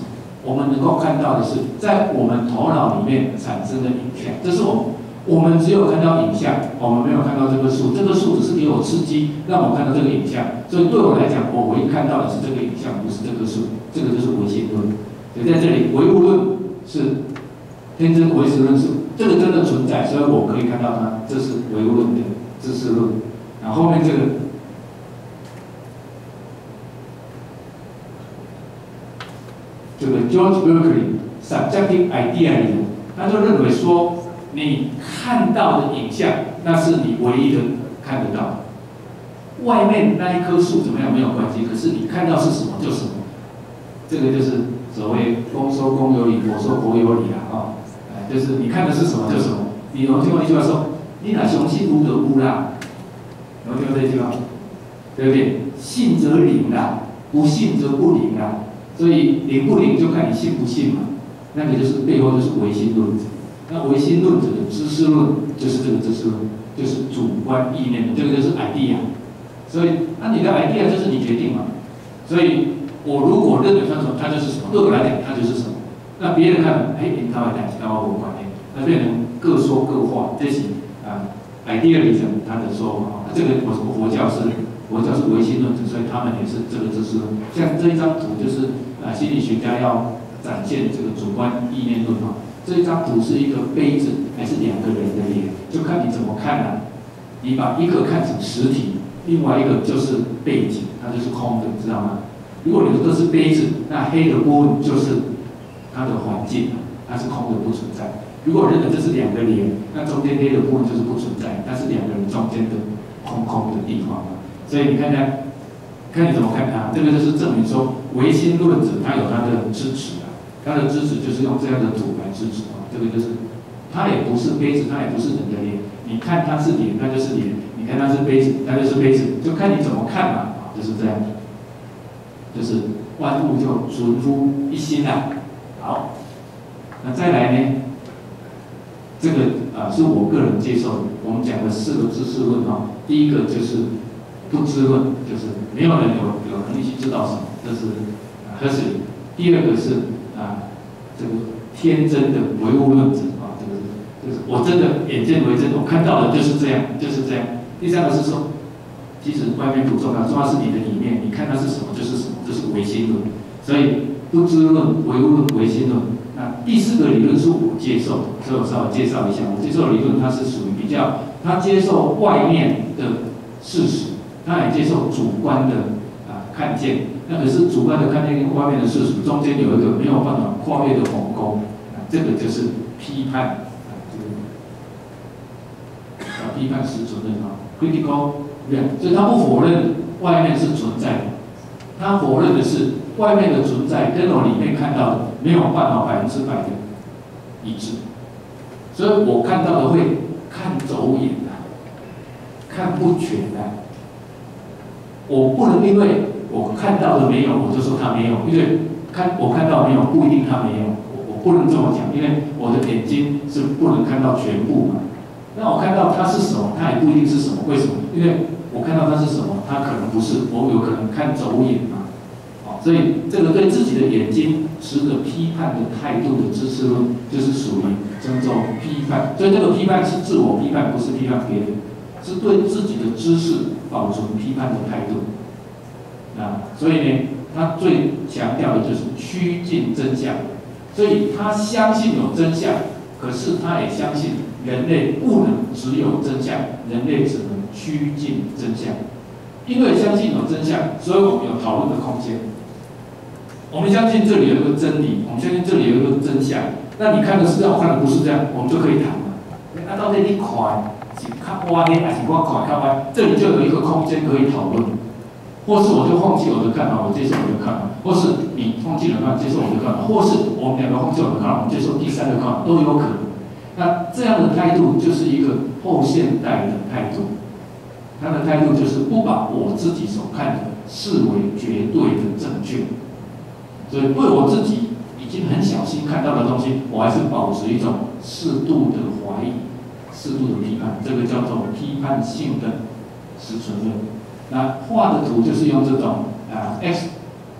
我们能够看到的是在我们头脑里面产生的影像，这是我们我们只有看到影像，我们没有看到这个树，这个树只是给我刺激，让我看到这个影像。所以对我来讲，我唯一看到的是这个影像，不是这棵树，这个就是唯心论。所以在这里，唯物论是天真唯实论是这个真的存在，所以我可以看到它，这是唯物论的知识论。然后后面这个。这个 George Berkeley subjective idea 理论，他就认为说，你看到的影像，那是你唯一的看得到。外面那一棵树怎么样没有关系，可是你看到是什么就什么。这个就是所谓公说公有理，婆说婆有理啦，哦，哎，就是你看的是什么就什么。你有听过一句话说，你哪相信无得无啦？有听过这句话？对不对？信则灵啦，不信则不灵啦。所以灵不灵就看你信不信嘛，那个就是背后就是唯心论者。那唯心论者的知识论就是这个知识论，就是主观意念，这个就是 idea。所以，那、啊、你的 idea 就是你决定嘛。所以我如果认为它什么，它就是什么；对我来讲，它就是什么。那别人看，哎，领导来讲，跟我无关系，那变成各说各话，这是啊 idea 里层他的说法。这个我佛教是。佛教是唯心论者，所以他们也是这个知识论。像这一张图就是啊，心理学家要展现这个主观意念论哈。这一张图是一个杯子还是两个人的脸，就看你怎么看了、啊。你把一个看成实体，另外一个就是背景，它就是空的，知道吗？如果你说这是杯子，那黑的部分就是它的环境，它是空的不存在。如果认为这是两个脸，那中间黑的部分就是不存在，那是两个人中间的空空的地方。所以你看看，看你怎么看它，这个就是证明说唯心论者他有他的支持啊，他的支持就是用这样的图来支持啊，这个就是，它也不是杯子，它也不是人的脸，你看它是脸，它就是脸；你看它是杯子，它就是杯子，就看你怎么看嘛，啊，就是这样，就是万物就存乎一心啊。好，那再来呢，这个啊是我个人接受的，我们讲的四个知识论啊，第一个就是。不知论就是没有人有有能力去知道什么，这是啊赫胥黎。第二个是啊这个天真的唯物论者啊，这个就是我真的眼见为真，我看到的就是这样，就是这样。第三个是说，其实外面不重要，重要是你的里面，你看它是什么就是什么，这是唯心论。所以不知论、唯物论、唯心论。那第四个理论是我接受的，所以我稍微介绍一下，我接受的理论它是属于比较，它接受外面的事实。他也接受主观的啊看见，那可是主观的看见跟外面的事实中间有一个没有办法跨越的鸿沟，啊，这个就是批判啊，这个啊批判实存论啊 ，critical realm， 所以他不否认外面是存在的，他否认的是外面的存在跟我里面看到的没有办法百分之百的一致，所以我看到的会看走眼啊，看不全啊。我不能因为我看到的没有，我就说他没有，因为看我看到没有不一定他没有，我我不能这么讲，因为我的眼睛是不能看到全部嘛。那我看到它是什么，它也不一定是什么，为什么？因为我看到它是什么，它可能不是，我有可能看走眼嘛。哦，所以这个对自己的眼睛持着批判的态度的知识论，就是属于称作批判。所以这个批判是自我批判，不是批判别人。是对自己的知识保存批判的态度，啊，所以呢，他最强调的就是趋近真相，所以他相信有真相，可是他也相信人类不能只有真相，人类只能趋近真相，因为相信有真相，所以我们有讨论的空间。我们相信这里有一个真理，我们相信这里有一个真相，那你看的是这样，我看的不是这样，我们就可以谈了。那到底你看？是较歪呢，还是我看较歪？这里就有一个空间可以讨论，或是我就放弃我的看法，我接受我的看法；或是你放弃了看法，接受我的看法；或是我们两个放弃我的看法，我们接受第三个看法，都有可能。那这样的态度就是一个后现代的态度，他的态度就是不把我自己所看的视为绝对的正确，所以对我自己已经很小心看到的东西，我还是保持一种适度的怀疑。适度的批判，这个叫做批判性的实存论。那画的图就是用这种啊 X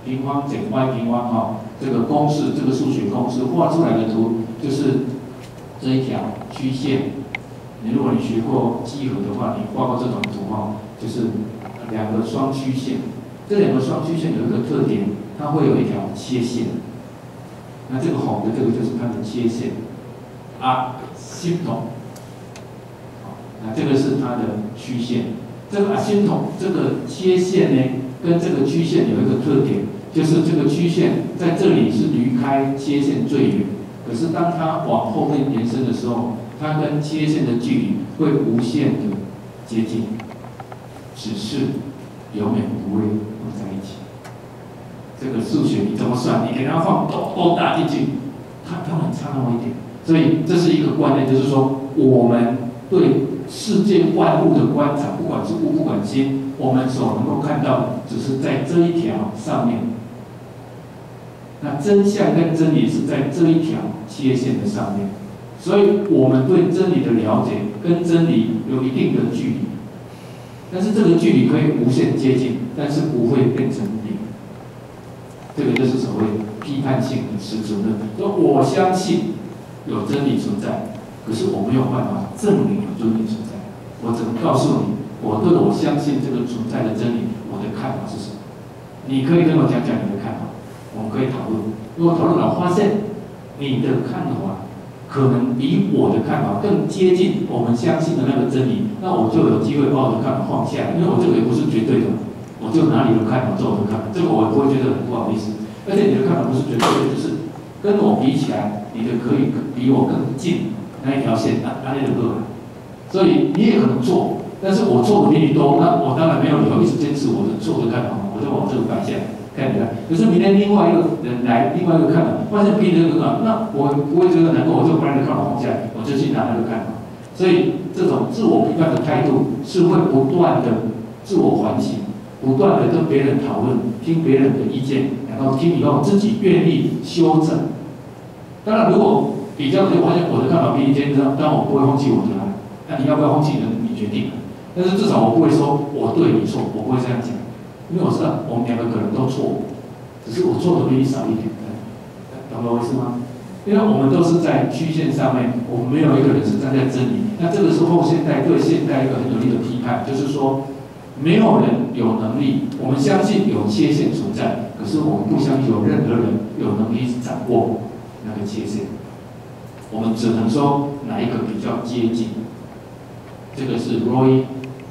平方减 y 平方哈，这个公式，这个数学公式画出来的图就是这一条曲线。你如果你学过几何的话，你画过这种图哈，就是两个双曲线。这两个双曲线有一个特点，它会有一条切线。那这个红的这个就是它的切线，啊，心筒。那这个是它的曲线。这个啊心筒这个切线呢，跟这个曲线有一个特点，就是这个曲线在这里是离开切线最远，可是当它往后面延伸的时候，它跟切线的距离会无限的接近，只是永远不会放在一起。这个数学你怎么算？你给它放都都打进去，它当然差那么一点。所以这是一个观念，就是说我们对世界万物的观察，不管是物不管心，我们所能够看到的，只是在这一条上面。那真相跟真理是在这一条切线的上面。所以我们对真理的了解跟真理有一定的距离，但是这个距离可以无限接近，但是不会变成零。这个就是所谓批判性的实质论。说我相信有真理存在，可是我没有办法证明有真理存在，我只能告诉你，我对我相信这个存在的真理，我的看法是什么。你可以跟我讲讲你的看法，我们可以讨论。如果讨论了发现你的看法可能比我的看法更接近我们相信的那个真理，那我就有机会把我的看法放下来，因为我这个也不是绝对的，我就拿你的看法做我的看法，这个我也不会觉得很不好意思。而且你的看法不是绝对的，就是跟我比起来，你的可以比我更近那一条线，那那那个个，所以你也可能错，但是我错的比你多，那我当然没有理由一直坚持我的错的看法，我就往这个方向。看你看，可是明天另外一个人来，另外一个看法，发现比你那个更好，那我不会觉得难过，我就把你的看法放下来，我就去拿那个看法。所以这种自我批判的态度是会不断的自我反省，不断的跟别人讨论，听别人的意见，然后听以后自己愿意修正。当然，如果比较之后发现我的看法比你坚定，当然我不会放弃我的啊，那你要不要放弃呢？你决定。但是至少我不会说我对你错，我不会这样讲。因为我知道我们两个可能都错误，只是我错的比你少一点，懂我意思吗？因为我们都是在曲线上面，我们没有一个人是站在真理。那这个是后现代对现代一个很有力的批判，就是说没有人有能力，我们相信有切线存在，可是我们不相信有任何人有能力掌握那个切线。我们只能说哪一个比较接近。这个是 Roy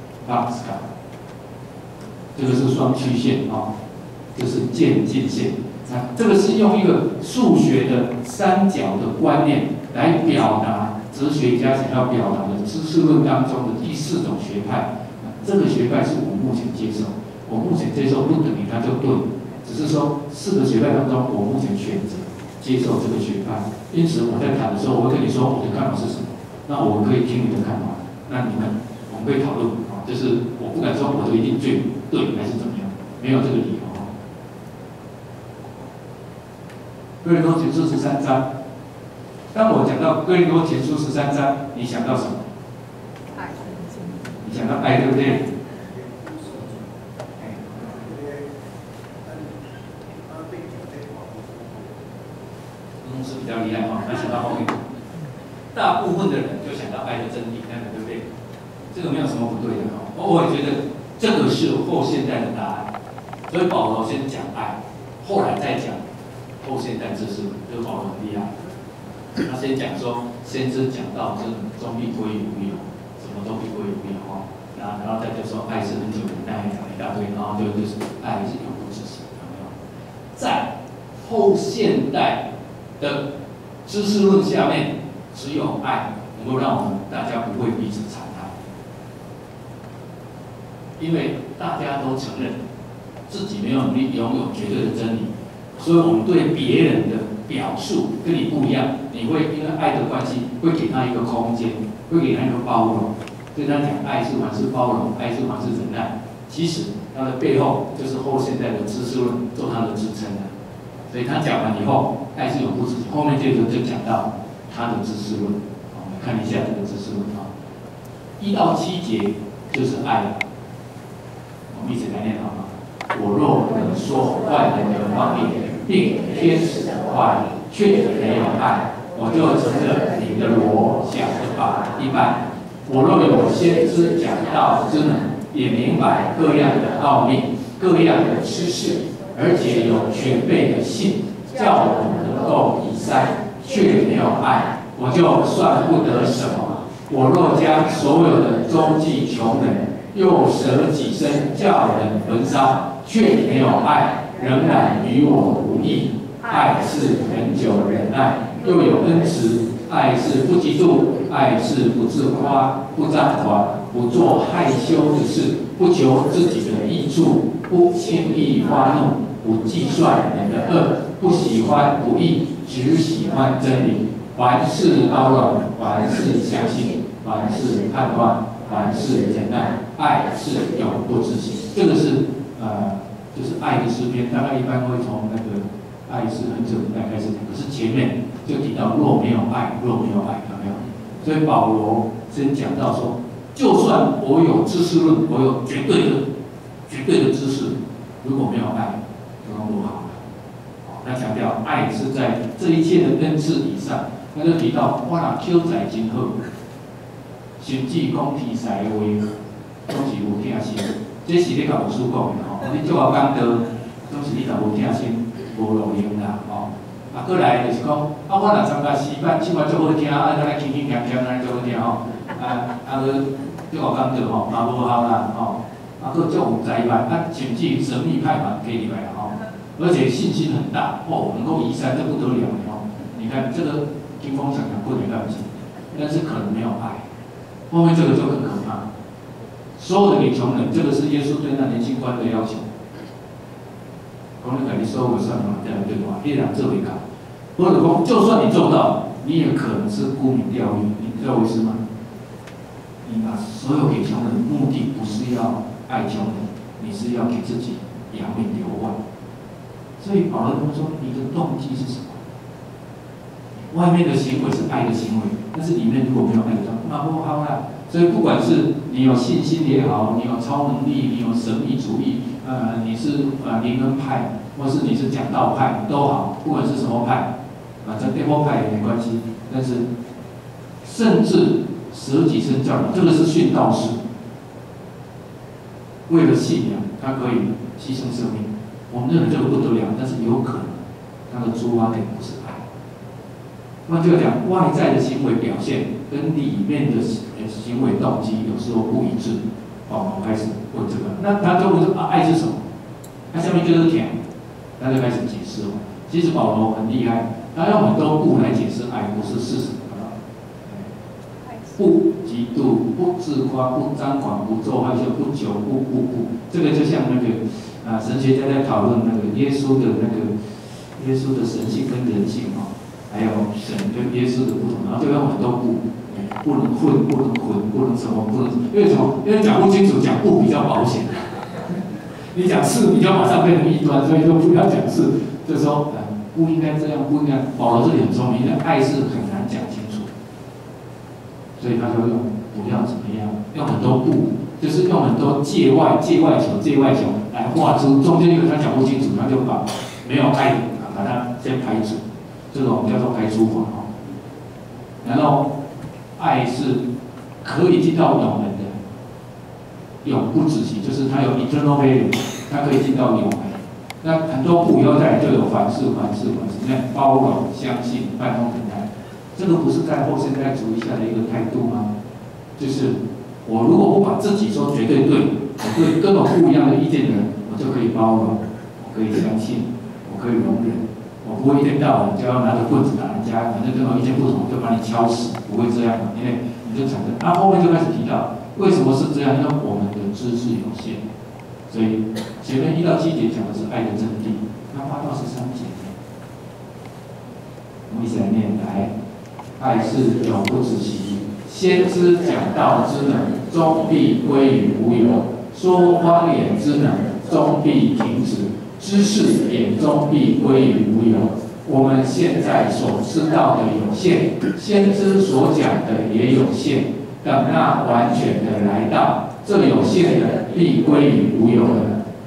Boxcar。这个是双曲线啊，这是渐进线。啊，这个是用一个数学的三角的观念来表达哲学家想要表达的知识论当中的第四种学派。这个学派是我目前接受，我目前接受不等于它就对，只是说四个学派当中，我目前选择接受这个学派。因此我在谈的时候，我会跟你说我的看法是什么，那我们可以听你的看法，那你们我们可以讨论啊，就是我不敢说我就一定对。对还是怎么样？没有这个理由。哥林多前书十三章，当我讲到哥林多前书十三章，你想到什么？爱。你想到爱，对不对？公司比较厉害哈，没想到后面。大部分的人就想到爱的真理，对不对？这个没有什么不对的哈。我也觉得。这个是后现代的答案，所以保罗先讲爱，后来再讲后现代知识，这个保罗很厉害。他先讲说，先知讲到这终必归于无有，什么都必归于无有哈。然后，然后再就说爱是很久忍耐，讲一大堆，然后就就是爱是永不止息，有没有？在后现代的知识论下面，只有爱能够让我们大家不会彼此残害。因为大家都承认自己没有能力拥有绝对的真理，所以我们对别人的表述跟你不一样，你会因为爱的关系，会给他一个空间，会给他一个包容。所以他讲爱是凡事包容，爱是凡事忍耐。其实它的背后就是后现代的知识论做它的支撑的。所以他讲完以后，爱是永不止息，后面这个就讲到他的知识论。我们看一下这个知识论啊，一到七节就是爱。我们一起来念好吗？ 我若能说万人的方言，并天使的话语，却没有爱，我就成了你的锣响的靶一般。我若有先知讲道之能，也明白各样的奥秘、各样的知识，而且有全备的信，叫我能够以塞，却没有爱，我就算不得什么。我若将所有的周济穷人，又舍己身叫人焚烧，却没有爱，仍然与我无益。爱是恒久忍耐，又有恩慈；爱是不嫉妒，爱是不自夸，不张狂，不做害羞的事，不求自己的益处，不轻易发怒，不计算人的恶，不喜欢不义，只喜欢真理。凡事包容，凡事相信，凡事盼望，凡事忍耐。爱是永不止息。这个是呃，就是爱的诗篇，大概一般会从那个爱是很久以来开始讲，可是前面就提到若没有爱，若没有爱，有没有？所以保罗先讲到说，就算我有知识论，我有绝对的、绝对的知识，如果没有爱，就不好了。他强调爱是在这一切的恩赐以上。他就提到，我若口才真好，甚至讲题材的话，总是有听心。这是你甲牧师讲的吼，你做好讲道，总是你若无听心，无路用啦吼。啊，过来就是讲，啊，我若参加诗班，唱啊足好听，啊，咱来轻轻咸咸，咱足好听吼。啊，啊，佮做好讲道吼，嘛无效啦吼。啊，佮足有才华，啊，甚至神秘派嘛可以入来吼，而且信心很大，哦，能够移山，这不得了吼。你看这个。听风想想不没关系，但是可能没有爱，后面这个就很可怕。所有的给穷人，这个是耶稣对那年轻官的要求。讲你家己所有的善行，这样对话，依然这为讲，或者说，就算你做到，你也可能是沽名钓誉，你知道我意思吗？你把所有给穷人，目的不是要爱穷人，你是要给自己扬名留万。所以保罗他们说，你的动机是什么？外面的行为是爱的行为，但是里面如果没有爱的话，那不好啦。所以不管是你有信心也好，你有超能力，你有神秘主义，呃，你是呃灵恩派，或是你是讲道派都好，不管是什么派，啊，这电波派也没关系。但是，甚至舍己身教人，这个是殉道士，为了信仰，他可以牺牲生命。我们认为这个不得了，但是有可能他的出发点不是爱。那就讲外在的行为表现跟里面的行为动机有时候不一致。哦，我开始问这个，那他就问说啊，爱是什么？他下面就是讲，他就开始解释哦。其实保罗很厉害，他用很多不来解释爱，不是事实。不嫉妒，不自夸，不张狂，不做害羞，不求，不不不。这个就像那个啊，神学家在讨论那个耶稣的那个耶稣的神性跟人性哦。还有神跟耶稣的不同，然后就用很多不，不能混，不能混，不能什么，不能，因为什么？因为讲不清楚，讲不比较保险。你讲是，你就马上变成异端，所以就不要讲是，就说呃不应该这样，不应该。保罗这里很聪明，因为爱是很难讲清楚，所以他就用不要怎么样，用很多不，就是用很多界外、界外求、界外求来画出中间一个他讲不清楚，他就把没有爱把它先排除。这种叫做排除法哦，然后爱是可以进到永恒的，永不止息，就是它有 eternal value， 它可以进到永恒。那很多不以后再来就有凡事凡事凡事，你看包容、相信、半通等待，这个不是在后现代主义下的一个态度吗？就是我如果不把自己说绝对对，我对根本不一样的意见的人，我就可以包容，我可以相信，我可以容忍。我不会一天到晚就要拿着棍子打人家，反正跟我意见不同就把你敲死，不会这样的，因为你就产生。啊，后面就开始提到为什么是这样，因为我们的知识有限，所以前面一到七节讲的是爱的真谛，那八到十三节，我们一起来念来，爱是永不止息，先知讲道之能，终必归于无有；说方言之能，终必停止。知识也终必归于无有。我们现在所知道的有限，先知所讲的也有限。等那完全的来到，这有限的必归于无有了。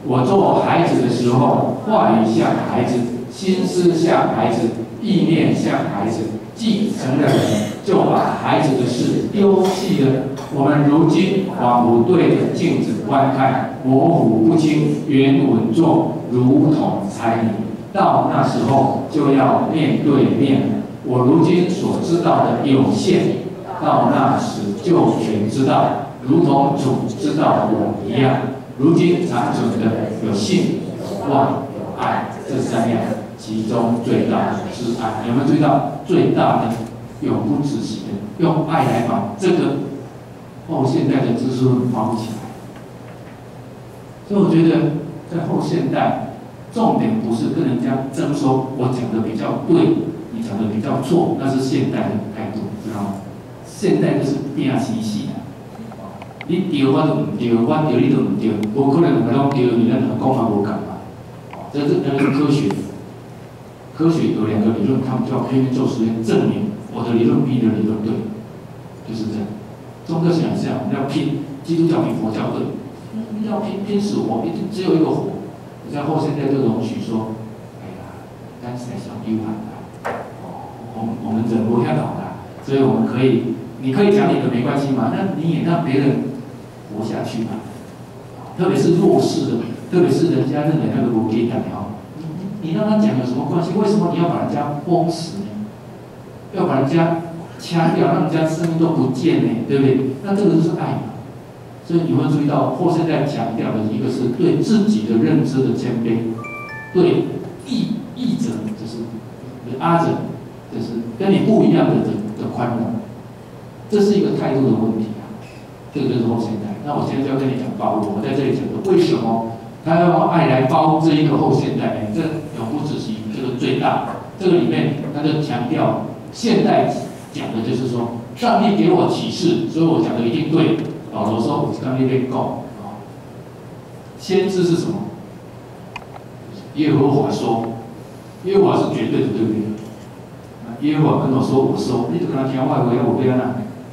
我做孩子的时候，话语像孩子，心思像孩子，意念像孩子。既成了人，就把孩子的事丢弃了。我们如今仿佛对着镜子观看，模糊不清，原稳重，如同猜谜。到那时候就要面对面了。我如今所知道的有限，到那时就全知道，如同主知道我一样。如今长存的有信、有望、有爱，这三样，其中最大的是爱。有没有注意到最大的永不止息的？用爱来把这个后现代的知识论包起来。所以我觉得在后现代，重点不是跟人家争说我讲的比较对，你讲的比较错，那是现代的态度，知道吗？现代就是拼死死的。你对我就唔对，我对你就唔对，无可能两个拢对，你那两个讲法无共嘛。这是那是科学，科学有两个理论，他们就要拼命做实验证明我的理论比你的理论对，就是这样。宗教信仰是这样，我们要拼，基督教比佛教对，嗯，要拼拼死活，一定只有一个活。在后现代就容许说，哎呀，但是小幽寒的，哦，我我们人不要老了，所以我们可以，你可以讲你的没关系嘛，那你也让别人活下去嘛。特别是弱势的，特别是人家认为那个无给感哦，你你让他讲有什么关系？为什么你要把人家封死呢？要把人家掐掉，让人家生命都不见呢？对不对？那这个就是爱嘛。所以你会注意到后现代强调的一个是对自己的认知的谦卑，对异异者就是阿者，就是跟你不一样的人的宽容，这是一个态度的问题啊。这个就是后现代。那我现在就要跟你讲保罗，我在这里讲的为什么他要用爱来包这一个后现代呢？这永不止息，这个最大。这个里面他就强调现代讲的就是说，上帝给我启示，所以我讲的一定对。保罗说：“我刚那边讲，先知是什么？耶和华说，耶和华是绝对的，对不对？耶和华跟我说，我说，你就跟他听话，我要我不要那。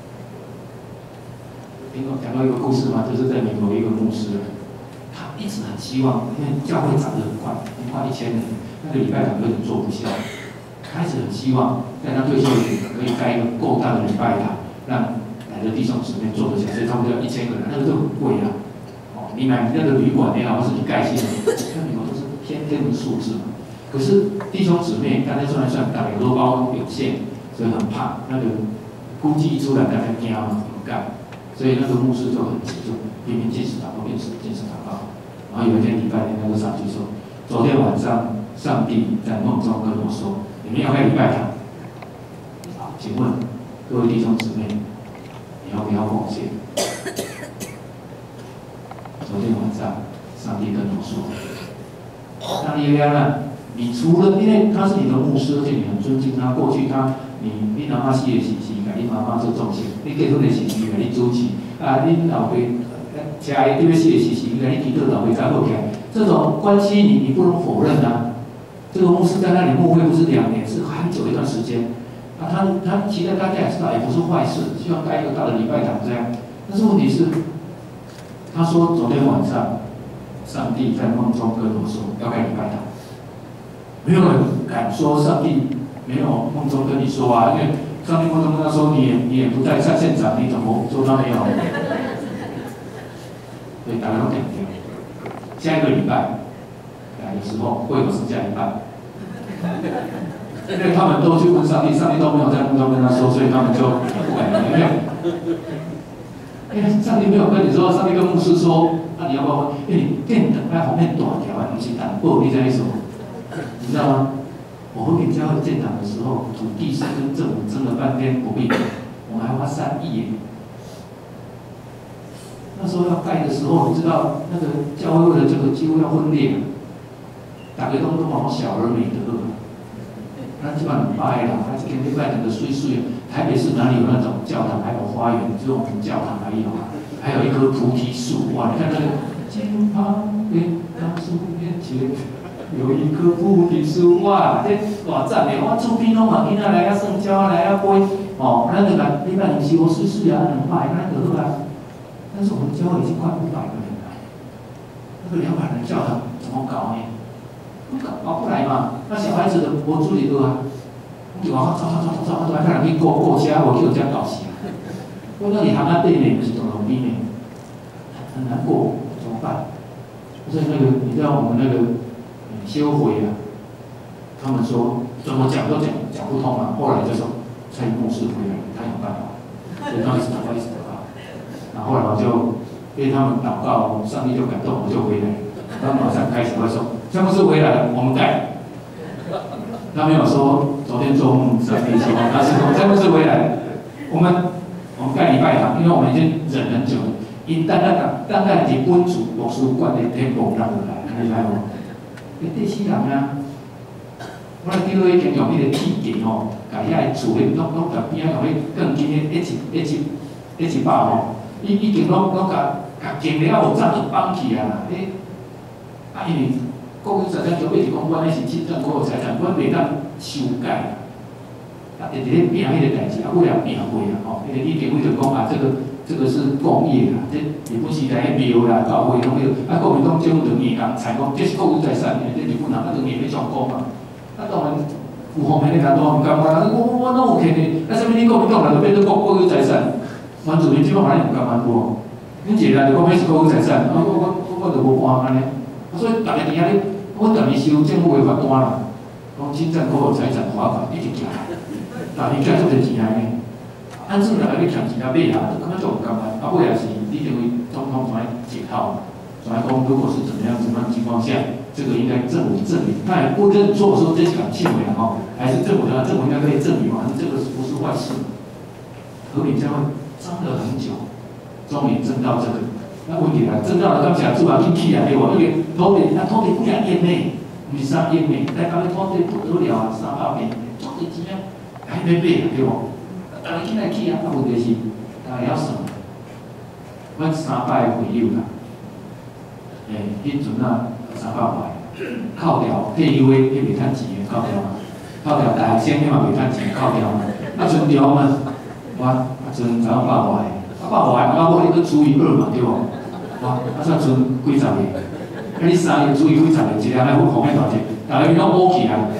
听过讲到一个故事吗？就是在美国一个牧师，他一直很希望，因为教会长得很快，一快一千人，那个礼拜堂有点做不下，他一直很希望在他退休前可以盖一个够大的礼拜堂，让来的弟兄姊妹坐得下，所以差不多要一千个人，那个都很贵啊。哦，你买那个旅馆也好，或是你盖新的，那美国都是天天的数字嘛。可是弟兄姊妹大家算来算，大概荷包有限，所以很怕。那个估计一出来，大家惊嘛，怎么干？所以那个牧师就很急，就拼命进食祷告，变成进食祷告。然后有一天礼拜天，他就上去说：“昨天晚上上帝在梦中跟我说，你们要盖礼拜堂。好，请问各位弟兄姊妹，你要不要奉献？”昨天晚上上帝跟我说：“上帝要让你除了因为他是你的牧师，而且你很尊敬他，过去他。”你你阿妈死的时时，甲你妈妈做重视；你结婚的时时，甲你主持；啊，你老爸车伊对要死的时时，甲你祈祷老爸才好起来。这种关系你你不能否认啊。这个牧师在那里牧会不是两年，是很久一段时间。啊，他他期待大家也知道，也不是坏事，希望盖一个大的礼拜堂这样。但是问题是，他说昨天晚上，上帝在梦中跟我说要盖礼拜堂，没有人敢说上帝。没有梦中跟你说啊，因为上帝梦中跟他说，你也你也不在在现场，你怎么说他没有？所以大家都讲掉。下一个礼拜来的时候，会有剩下一半，因为他们都去问上帝，上帝都没有在梦中跟他说，所以他们就不敢因为因为上帝没有跟你说，上帝跟牧师说，那你要不要？因为你电灯在后面短条啊，不是单薄，你在说，你知道吗？我和平教会建堂的时候，土地是跟政府争了半天不必，我们还花三亿耶。那时候要盖的时候，你知道那个教会为了这个几乎要分裂，大家都都往小而美德。那基本上拜啦，还是跟礼拜堂的水水。台北市哪里有那种教堂还有花园？只有我们教堂还有啊，还有一棵菩提树，哇！你看那个金旁边大树面前。有一棵菩提树，哇，这偌赞的！我厝边拢嘛囡仔来啊算鸟来啊飞，哦，咱就来礼拜五是无水水啊，两摆咱就好啊。但是我们教会已经快五百个人了，那那个两百人教堂怎么搞呢？不搞搞不来嘛。那小孩子的我自己都啊，就往走走走走走，都还看人去过过家，我就这样搞死啊。我那里他妈对面不是多容易呢，很难过，怎么办？所以那个你知道我们那个修会啊，他们说怎么讲都讲讲不通啊。后来就说蔡牧师回来，他有办法，所以他一直祷告一直祷告。然后后来我就被他们祷告，上帝就感动，我就回来。他马上开始会说，蔡牧师回来了，我们盖。他没有说昨天做梦上飞机，他是说蔡牧师回来，我们我们盖礼拜堂，因为我们已经忍很久了。因单单讲，单单是本主牧师管的天公人来，你知无？你第四人啊，我来叫伊经用迄个铁剑吼，甲遐个厝咧，拢拢甲边仔用迄更紧的一一一一一一把吼，伊已经拢拢甲甲剑了有怎就绑起啊啦，诶，啊因为国有财产局一直讲，阮迄是真正国有财产，阮袂当修改。啊，直直咧拼迄个代志，啊，为了拼过啊，吼，迄个以前为着讲啊，这个这个是工业啦，这日本时代迄庙啦、教会拢迄，啊，国民党政府就硬讲采讲，这是国有财产，这日本人啊就硬要上讲嘛。啊，当然有方面的人都唔甘愿，我我我拢有权利，啊，什么你国民党人就变做国国有财产，原住民基本上唔甘愿无。恁一个人就讲迄是国有财产，啊，我我我我就无办安尼，所以逐个伫遐咧，我逐年收政府的罚单啦，讲侵占国有财产罚款一直行。但伊赚足侪钱安尼，按正常来去赚钱啊买啊，根本就唔甘愿。啊，尾也是你认为总统怎来解套，怎来讲如果是怎么样怎么样情况下，这个应该政府证明，那也不认错说这是讲轻微啊吼，还是政府的政府应该可以证明嘛，这个不是坏事。和平教会争了很久，终于争到这个。那问题来，争到了，刚才主要去起来对无？因为土地，那土地不两亿呢，唔是三亿呢，但讲土地不得了啊，三百亿，土地钱啊！还没买啊，对无？逐个起来起啊，啊问题是，大家要算。阮三百个会友啦，诶，迄阵啊三百块，扣掉退休的，迄袂趁钱的扣掉嘛，扣掉大学生迄嘛袂趁钱扣掉嘛，啊剩条嘛，我啊剩才百外，啊百外，啊我迄个除以二嘛，对无？哇，啊才剩几十个，啊你三个除以几十个，一个来付后面偌济，大家拢补起来。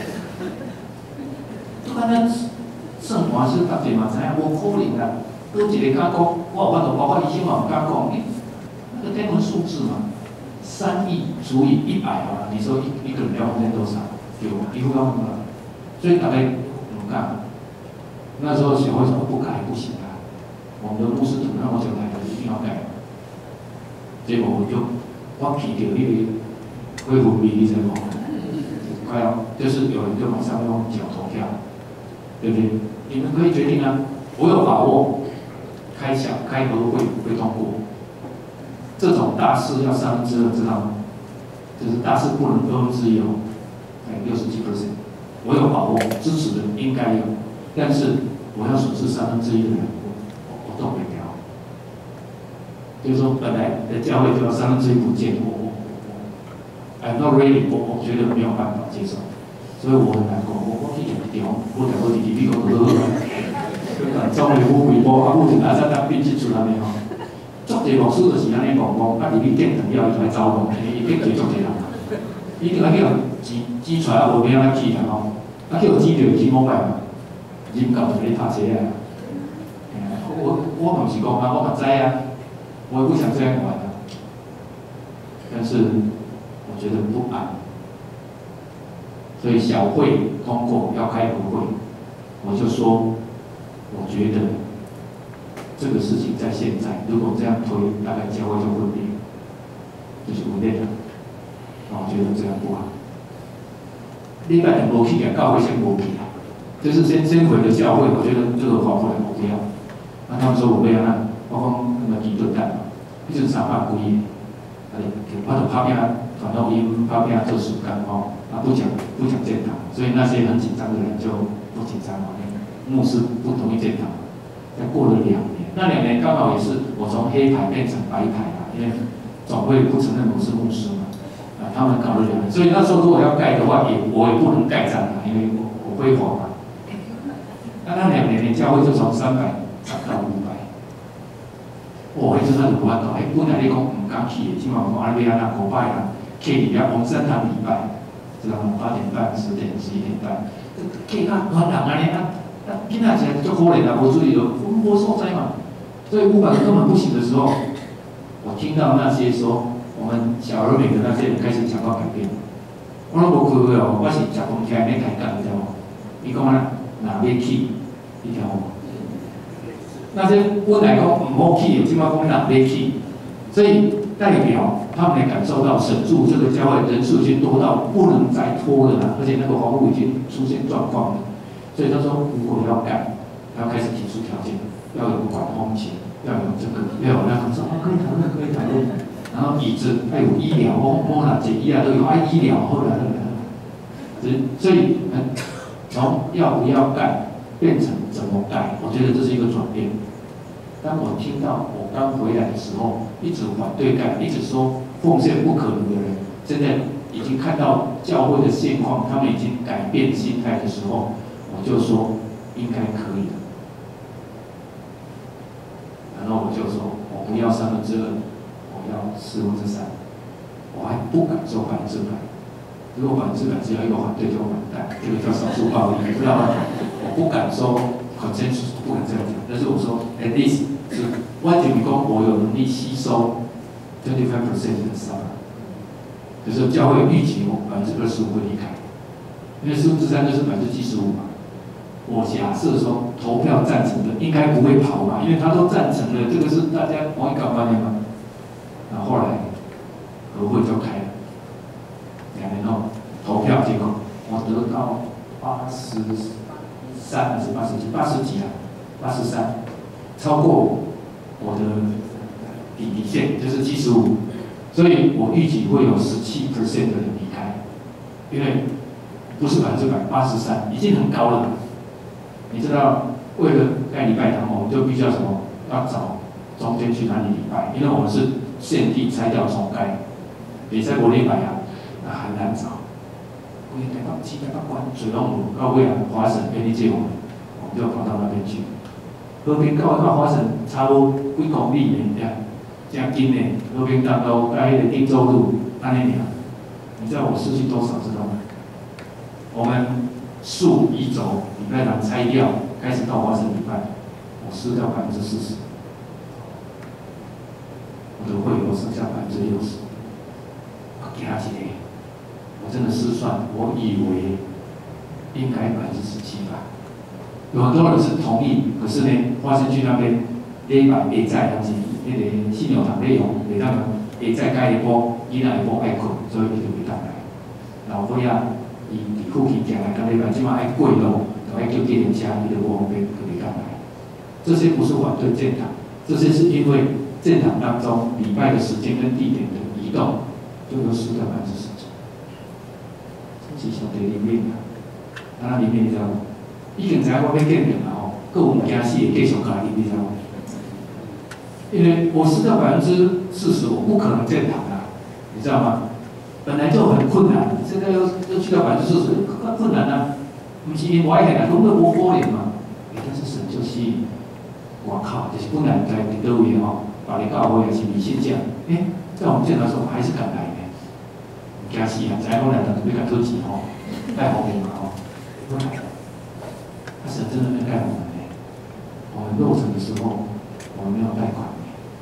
啊咱。算盘是大家嘛知影，无可能啦。倒一个敢讲，我有法度，包括医生嘛唔敢讲，那个天文数字嘛，三亿除以一百好了，你说一一个人要奉献多少？对吧？一户要多少？所以大家唔敢。那时候小会说不改不行啊，我们的牧师主让我讲来的一定要改。结果我就我提到那个恢复比例在讲，快要就是有人就马上用脚投票，对不对？你们可以决定啊，我有把握开小开合会会通过。这种大事要三分之二，知道吗？就是大事不能二分之一哦，哎，六十几 percent， 我有把握，支持的应该有，但是我要损失三分之一的人，我我动不了。就是说，本来的教会就要三分之一不见，我我我 ，I'm not ready， 我我觉得没有办法接受。所以我很难过，我我去用电，我台我弟弟美国好好啊，终于我回波，啊，我就阿才当编辑出来的吼。足侪牧师就是安尼讲讲，啊，入去敬堂了，伊就来走路，伊伊去追足侪人，伊定来去人钱钱出来，无变安去啦吼，啊叫钱就钱五百嘛，人够就咧拍车啊。我我嘛是讲啊，我嘛知啊，我也不想这样玩啊，但是我觉得不安。所以小会通过要开合会，我就说，我觉得这个事情在现在，如果这样推，大概教会就会变，就是不对的。我觉得这样不好。另外两无去啊，教会先无去啊，就是先先回了教会，我觉得这个划不来，我不要。那他们说我不要那，我讲那么几顿蛋嘛，一直三百几个，哎，我就拍拼，反正因拍拼做暑干哦。啊，不讲不讲建堂，所以那些很紧张的人就不紧张了。牧师不同意建堂，再过了两年，那两年刚好也是我从黑牌变成白牌啦，因为总会不承认我是牧师嘛，啊，他们搞了两年，所以那时候如果要盖的话，也我也不能盖章啊，因为我我辉煌嘛。那那两年，教会就从三百涨到五百， 哦，迄阵咱就无法度，迄本来你讲唔敢去的，即马讲安尼要安那五百人，去里遐王山堂礼拜，这个八点半、十点、十一点半，去到乱人安尼啊，啊，囡仔起来就可怜啦，无注意就无所在嘛。所以五百根本不行的时候，我听到那些说我们小而美的那些人开始讲到改变。我拢无开会哦，我是食饭起来咧开讲，你知道无？伊讲啊，哪要去？一条路。那些本来讲唔好去的，今麦讲哪要去？所以代表他们也感受到神助这个教会人数已经多到不能再拖了啦，而且那个房屋已经出现状况了。所以他说，如果要盖，他要开始提出条件，要有管风险，要有这个，要有那种说啊可以讨论，可以讨论。然后椅子还有医疗，哦，摸哪几医啊都有啊，医疗后来的，所以从要不要盖变成怎么盖，我觉得这是一个转变。当我听到我刚回来的时候，一直反对盖，一直说奉献不可能的人，现在已经看到教会的现况，他们已经改变心态的时候，我就说应该可以了。然后我就说我不要三分之二。我要四分之三，我还不敢说百分之百。如果百分之百只要有反对就完蛋，这个叫少数暴力，你知道吗？我不敢说 consensus， 不敢这样讲。但是我说 at least 是完全讲我有能力吸收 twenty-five percent 的伤，就是教会预期我百分之二十五会离开，因为四分之三就是百分之七十五嘛。我假设说投票赞成的应该不会跑嘛，因为他都赞成了，这个是大家同一个观念嘛。然后后来和会就开了，两年后投票结果我得到八十三还是八十几？八十几啊，八十三，超过我的底底线就是七十五，所以我预计会有十七 percent 的人离开，因为不是百分之百，八十三已经很高了。你知道，为了盖礼拜堂，我们就必须要什么？要找中间去哪里礼拜，因为我们是现地拆掉重盖，比赛国礼拜啊，那很难找。我应该到七百八关，水龙湖到未来华省便利接我们，我们就跑到那边去。和平到到华省差不多几公里呢，这样近呢。和平大道到迄个汀州路安尼尔，你知道我失去多少知道吗？我们树移走，礼拜堂拆掉，开始到华省礼拜，我失掉百分之四十。我的会有剩下百分之六十，我惊一个，我真的失算，我以为应该百分之十七吧。有很多人是同意，可是呢，花生区那边礼拜下载还是那个信用堂内容，袂当下载盖一波，伊那一波爱困，所以伊就袂当来。老伙仔伊伫附近行来，讲礼拜即马爱过路，就爱叫计程车，伊就无方便，就袂当来。这些不是反对建堂，这些是因为建堂当中礼拜的时间跟地点的移动，就有失掉百分之十几。这是上帝里面啊，啊，里面你知道吗？已经知影我要建堂了吼，各有物件死会继续加入，你知道吗？因为我失掉百分之四十，我不可能建堂啊，你知道吗？本来就很困难，现在又又去到百分之四十，更困难啊！不是因外的啊，根本无可能嘛。但是神就是，我靠，就是本来在伫倒位吼。把你教会也是迷信者，哎，在我们建堂的时候还是敢来呢，惊死啊！知影讲来就要甲讨钱吼，贷红利嘛吼，不来了。他神真的在盖我们呢。我们落成的时候，我们没有贷款，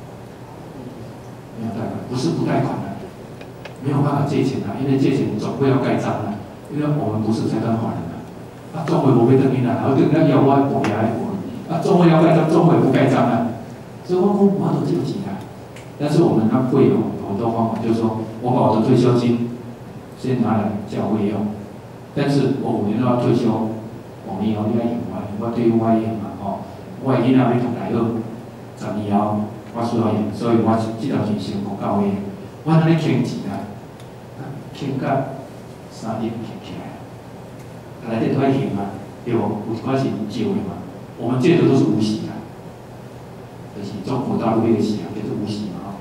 没有贷款，不是不贷款的，没有办法借钱啊，因为借钱总会要盖章啊，因为我们不是财团法人啊。啊，中会无要等你啦，然后等人要我补牙来补，啊，中会要盖章，中会不盖章啊。所以我讲我都借不起来，但是我们那会有很多方法，就是说我把我的退休金先拿来教会用，但是我五年都要退休，五年后你要用完，我对我用嘛吼，我的囡仔要读大学，十年后我需要用，所以我这条钱先付教会，我安尼欠钱啊，欠到三亿欠起来，内底都爱还嘛，对无？有一块是借的嘛，我们借的都是无息的。就是中国大陆那个息啊，就是无息嘛，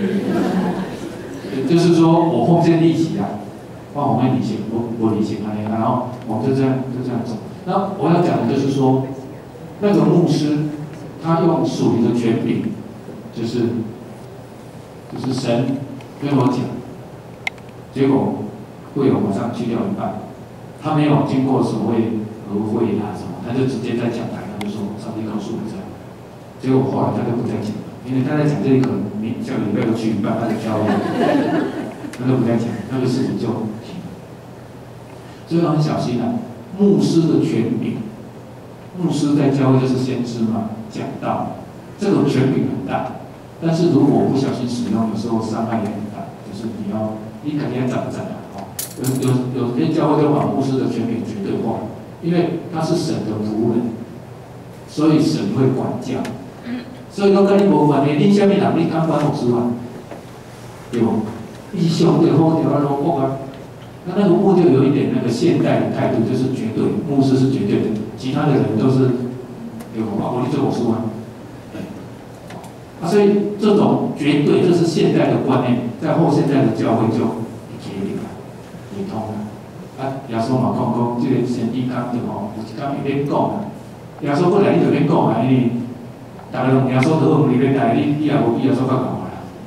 就是说我奉献利息啊，帮我们利息，我我利息啊，然后我们就这样就这样走。那我要讲的就是说，那个牧师他用属灵的权柄， 就是就是神跟我讲，结果会友马上去掉一半，他没有经过所谓和会啊什么，他就直接在讲台，他就说上帝告诉我这样，结果后来他就不再讲了，因为他在讲这一可能明下个礼拜都去一半，他就教了，他就不再讲，那个事情就停了。所以要很小心啊，牧师的权柄，牧师在教会就是先知嘛，讲道，这个权柄很大，但是如果不小心使用，有时候伤害也很大，就是你要你肯定要长长啊，哦，有有有些教会就把牧师的权柄绝对化，因为他是神的仆人，所以神会管教，所以都跟你无关的，你下面人你敢管牧师吗？对不？你上帝好条路国啊。那那个牧就有一点那个现代的态度，就是绝对，牧师是绝对的，其他的人都是有啊，我你做我说啊，啊，所以这种绝对，这是现代的观念，在后现代的教会就解离了，解通了。啊，耶稣嘛讲讲，这个神医讲就吼，有一讲伊免讲啊，耶稣本来你就免讲啊，因为大家用耶稣都问你免来，你你也无比耶稣较讲啦。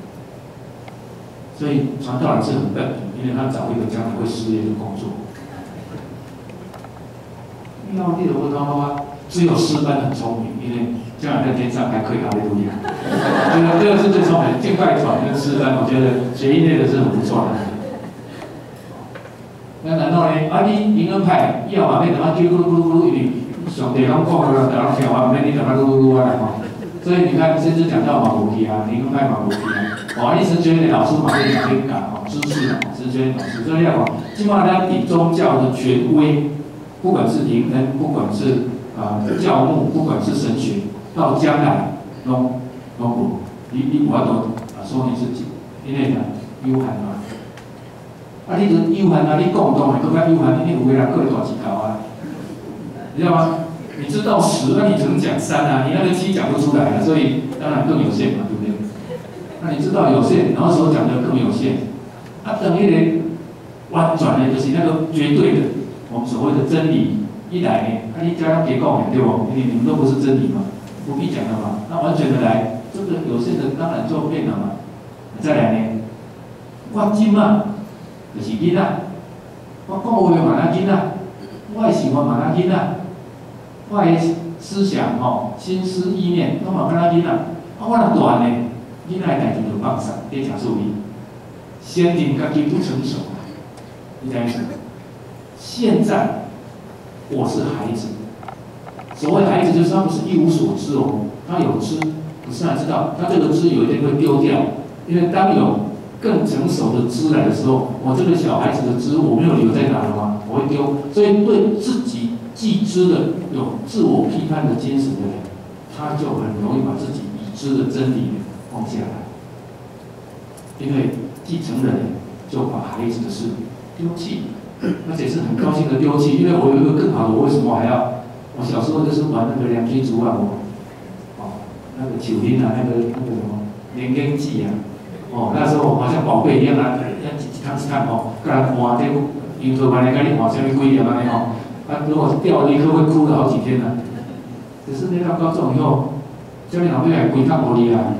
所以传道人是很笨。因为他找一个将来会失业的工作，你看你如果他妈只有师班很聪明，因为将来在天上还可以哈利路亚。这个这个是最聪明的，敬拜团跟师班，我觉得学音乐的是很不错的。那然后呢？啊，你灵恩派以后嘛，要怎么叽咕噜咕噜咕噜，因为上帝拢讲了，大家听完，免你怎么噜噜噜啊吼。所以你看，甚至讲到嘛无去啊，灵恩派嘛无去啊。哦，你神学院的老师嘛可以讲可以讲哦，知识嘛，神学院老师这样哦，基本上它比宗教的权威，不管是灵恩，不管是啊、呃、教牧，不管是神学，到将来拢拢无，你你我都啊说你自己，因为呢有限嘛，啊你就有限啊，你共同的更加有限，你有个人个大几头啊，你知道吗？你知道十，那你只能讲三啊，你那个七讲不出来啊，所以当然更有限嘛，对不对？那你知道有限，然后所讲的更有限，啊，等于呢，完全的就是那个绝对的，我们所谓的真理一来呢，啊，你加上别讲的对不？因为你们都不是真理嘛，不必讲了嘛。那完全的来，这个有限的当然就变了嘛。再来呢，我今嘛就是囡仔，我讲话嘛那囡仔，我的想法嘛那囡仔，我的思想吼、心思意念都嘛那囡仔，啊，我若大呢？囡仔的代志就放散，别讲注意，先天家己不成熟，你知意思？现在我是孩子，所谓孩子就是他不是一无所知哦，他有知，可是他知道他这个知有一天会丢掉，因为当有更成熟的知来的时候，我这个小孩子的知我没有留在哪了吗？我会丢，所以对自己既知的有自我批判的精神的人，他就很容易把自己已知的真理放下来，因为继承人就把孩子的事丢弃，而且是很高兴的丢弃，因为我有一个更好的，我为什么还要？我小时候就是玩那个两居竹啊，我，哦，那个九零啊，那个那个什么连根记啊，哦，那时候好像宝贝一样啊，要几几趟几趟哦，跟他换这牛头盘来跟你换下面贵点嘛，你哦，啊，如果掉了一颗会哭了好几天呢、啊。可是那到高中以后，下面老妹还规趟无哩啊。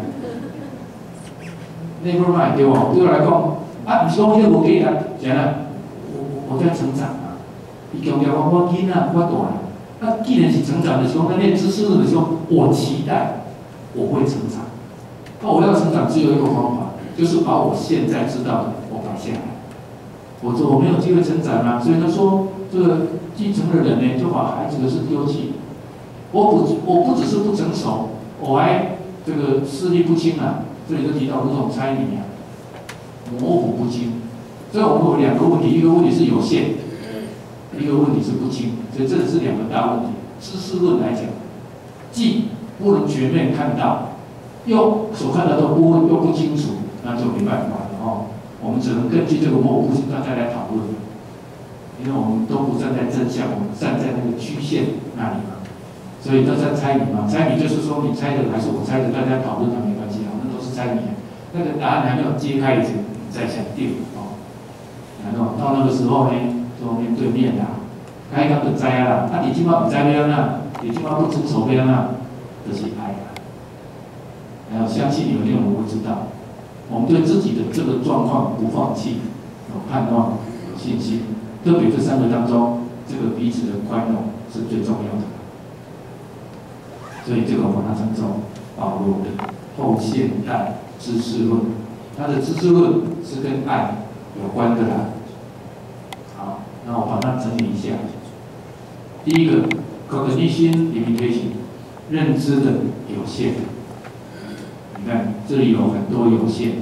那不嘛对我，对我来讲，啊，不是讲迄个无给啊，是啊，我我在成长啊。伊强调讲我囡仔我大了，那既然是成长的时候，那念知识的时候，我期待我会成长。那我要成长只有一个方法，就是把我现在知道的我摆下来。否则我没有机会成长啊。所以他说，这个继承的人呢，就把孩子的事丢弃。我不我不只是不成熟，我还这个视力不清啊。这里就提到这种猜谜啊，模糊不清。所以我们有两个问题，一个问题是有限，一个问题是不清，所以这是两个大问题。知识论来讲，既不能全面看到，又所看到的部分又不清楚，那就没办法了哦。我们只能根据这个模糊性大家来讨论，因为我们都不站在真相，我们站在那个曲线那里嘛。所以大家猜谜嘛，猜谜就是说你猜的还是我猜的，大家讨论它没关系啊，那都是猜谜。那个答案还没有揭开以前，你再想定哦。然后到那个时候呢，就面对面啦，该讲就知啦。啊，你今晚不知要安怎，你今晚不成熟要安怎，就是爱啦。 还有相信有一天我们会知道，我们对自己的这个状况不放弃，有盼望，有信心。特别这三个当中，这个彼此的宽容是最重要的。所以这个我把它称作保罗的后现代知识论。他的知识论是跟爱有关的啦。好，那我把它整理一下。第一个 ，cognition limitation， 认知的有限。你看，这里有很多有限。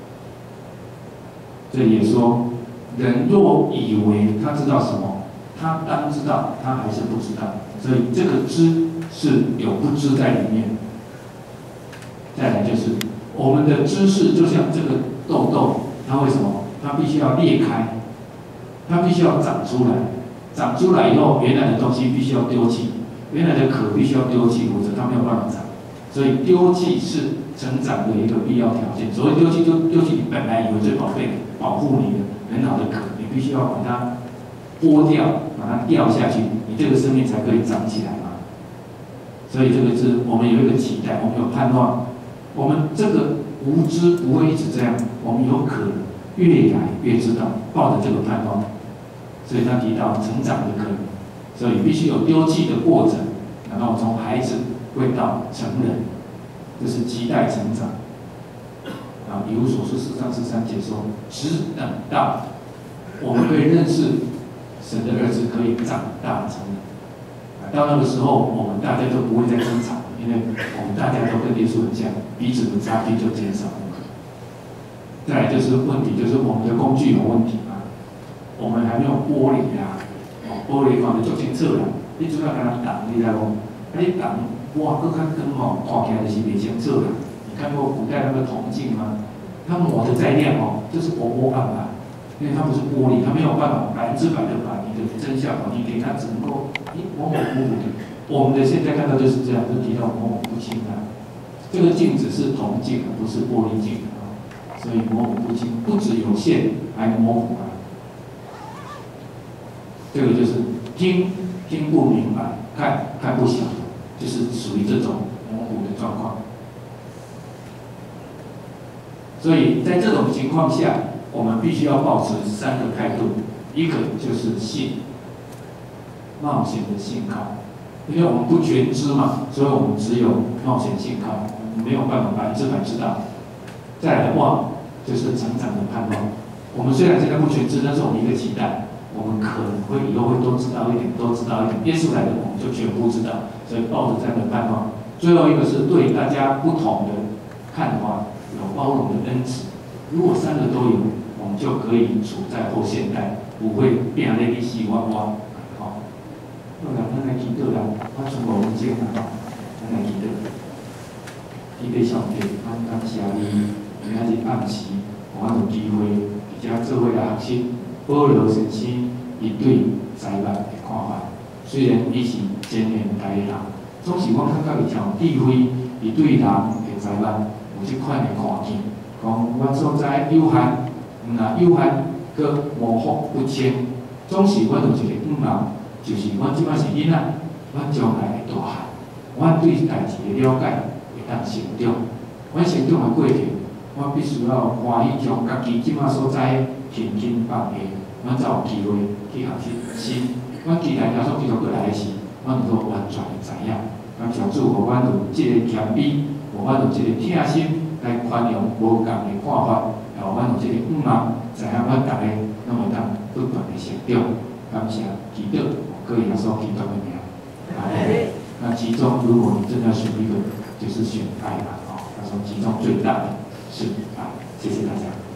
这里也说，人若以为他知道什么，他当知道，他还是不知道。所以这个知是有不知在里面。再来就是我们的知识，就像这个豆豆，它为什么？它必须要裂开，它必须要长出来。长出来以后，原来的东西必须要丢弃，原来的壳必须要丢弃，否则它没有办法长。所以丢弃是成长的一个必要条件。所谓丢弃，就丢弃你本来以为最宝贝的、保护你的很好的壳，你必须要把它剥掉，把它掉下去，你这个生命才可以长起来嘛。所以这个是我们有一个期待，我们有盼望，我们这个无知不会一直这样，我们有可能越来越知道，抱着这个盼望。所以他提到成长的可能，所以必须有丢弃的过程，然后从孩子会到成人，这是期待成长。啊，以无所说，四章十三节说，只等到我们可以认识神的儿子，可以长大成人。啊，到那个时候，我们大家都不会再争吵，因为我们大家都跟耶稣很像，彼此的差距就减少了。再来就是问题，就是我们的工具有问题嘛。我们还没有玻璃啊，哦，玻璃看就足清楚啦。你主要跟它挡，你知无？啊，你挡，哇，搁较光吼，看起来就是袂清楚啦。你看过古代那个铜镜吗？它磨得再亮哦，就是薄薄暗暗，因为它不是玻璃，它没有办法百分之百的把你的真相还原给它，只能够咦模模糊糊的。我们的现在看到就是这样，就提到模糊不清啊。这个镜子是铜镜，不是玻璃镜啊，所以模糊不清，不止有限，还模糊啊。这个就是听听不明白，看看不晓得，就是属于这种模糊的状况。所以在这种情况下，我们必须要保持三个态度：一个就是信，冒险的信靠，因为我们不全知嘛，所以我们只有冒险信靠，我们没有办法百分之百知道。再来的话，就是成长的盼望。我们虽然现在不全知，但是我们一个期待。我们可能会以后会多知道一点，多知道一点。耶稣来的，我们就全部知道，所以抱着这样的盼望。最后一个是对大家不同的看法有包容的恩慈。如果三个都有，我们就可以处在后现代，不会变得你死我我。好，好啦，咱来祈祷啦，我从五分钟啦，咱来祈祷。祈祷上帝，咱感谢你，今仔日暗时，我有机会，而且做伙来学习。保罗先生伊对财物的看法，虽然伊是前现代的人，总是我感觉伊真有智慧，伊对人的财物有即款的看见。讲我所在有限，毋若有限，搁模糊不清，总是我有一个愿望，就是我即摆是囡仔，我将来会大汉，我对代志的了解会当成长。我成长的过程，我必须要欢喜将家己即摆所在。勤勤放下，我才有机会去学习新。我期待耶稣基督过来的时，我能够完全的知影。感谢主，互我有这个谦卑，互我有这个疼心来宽容无共的看法，然后我有这个愿望，知影我大家拢会当不断的成长。感谢基督，各位耶稣基督的名。那其中，如果你真的要选一个，就是选爱吧。哦，他说其中最大的是爱。谢谢大家。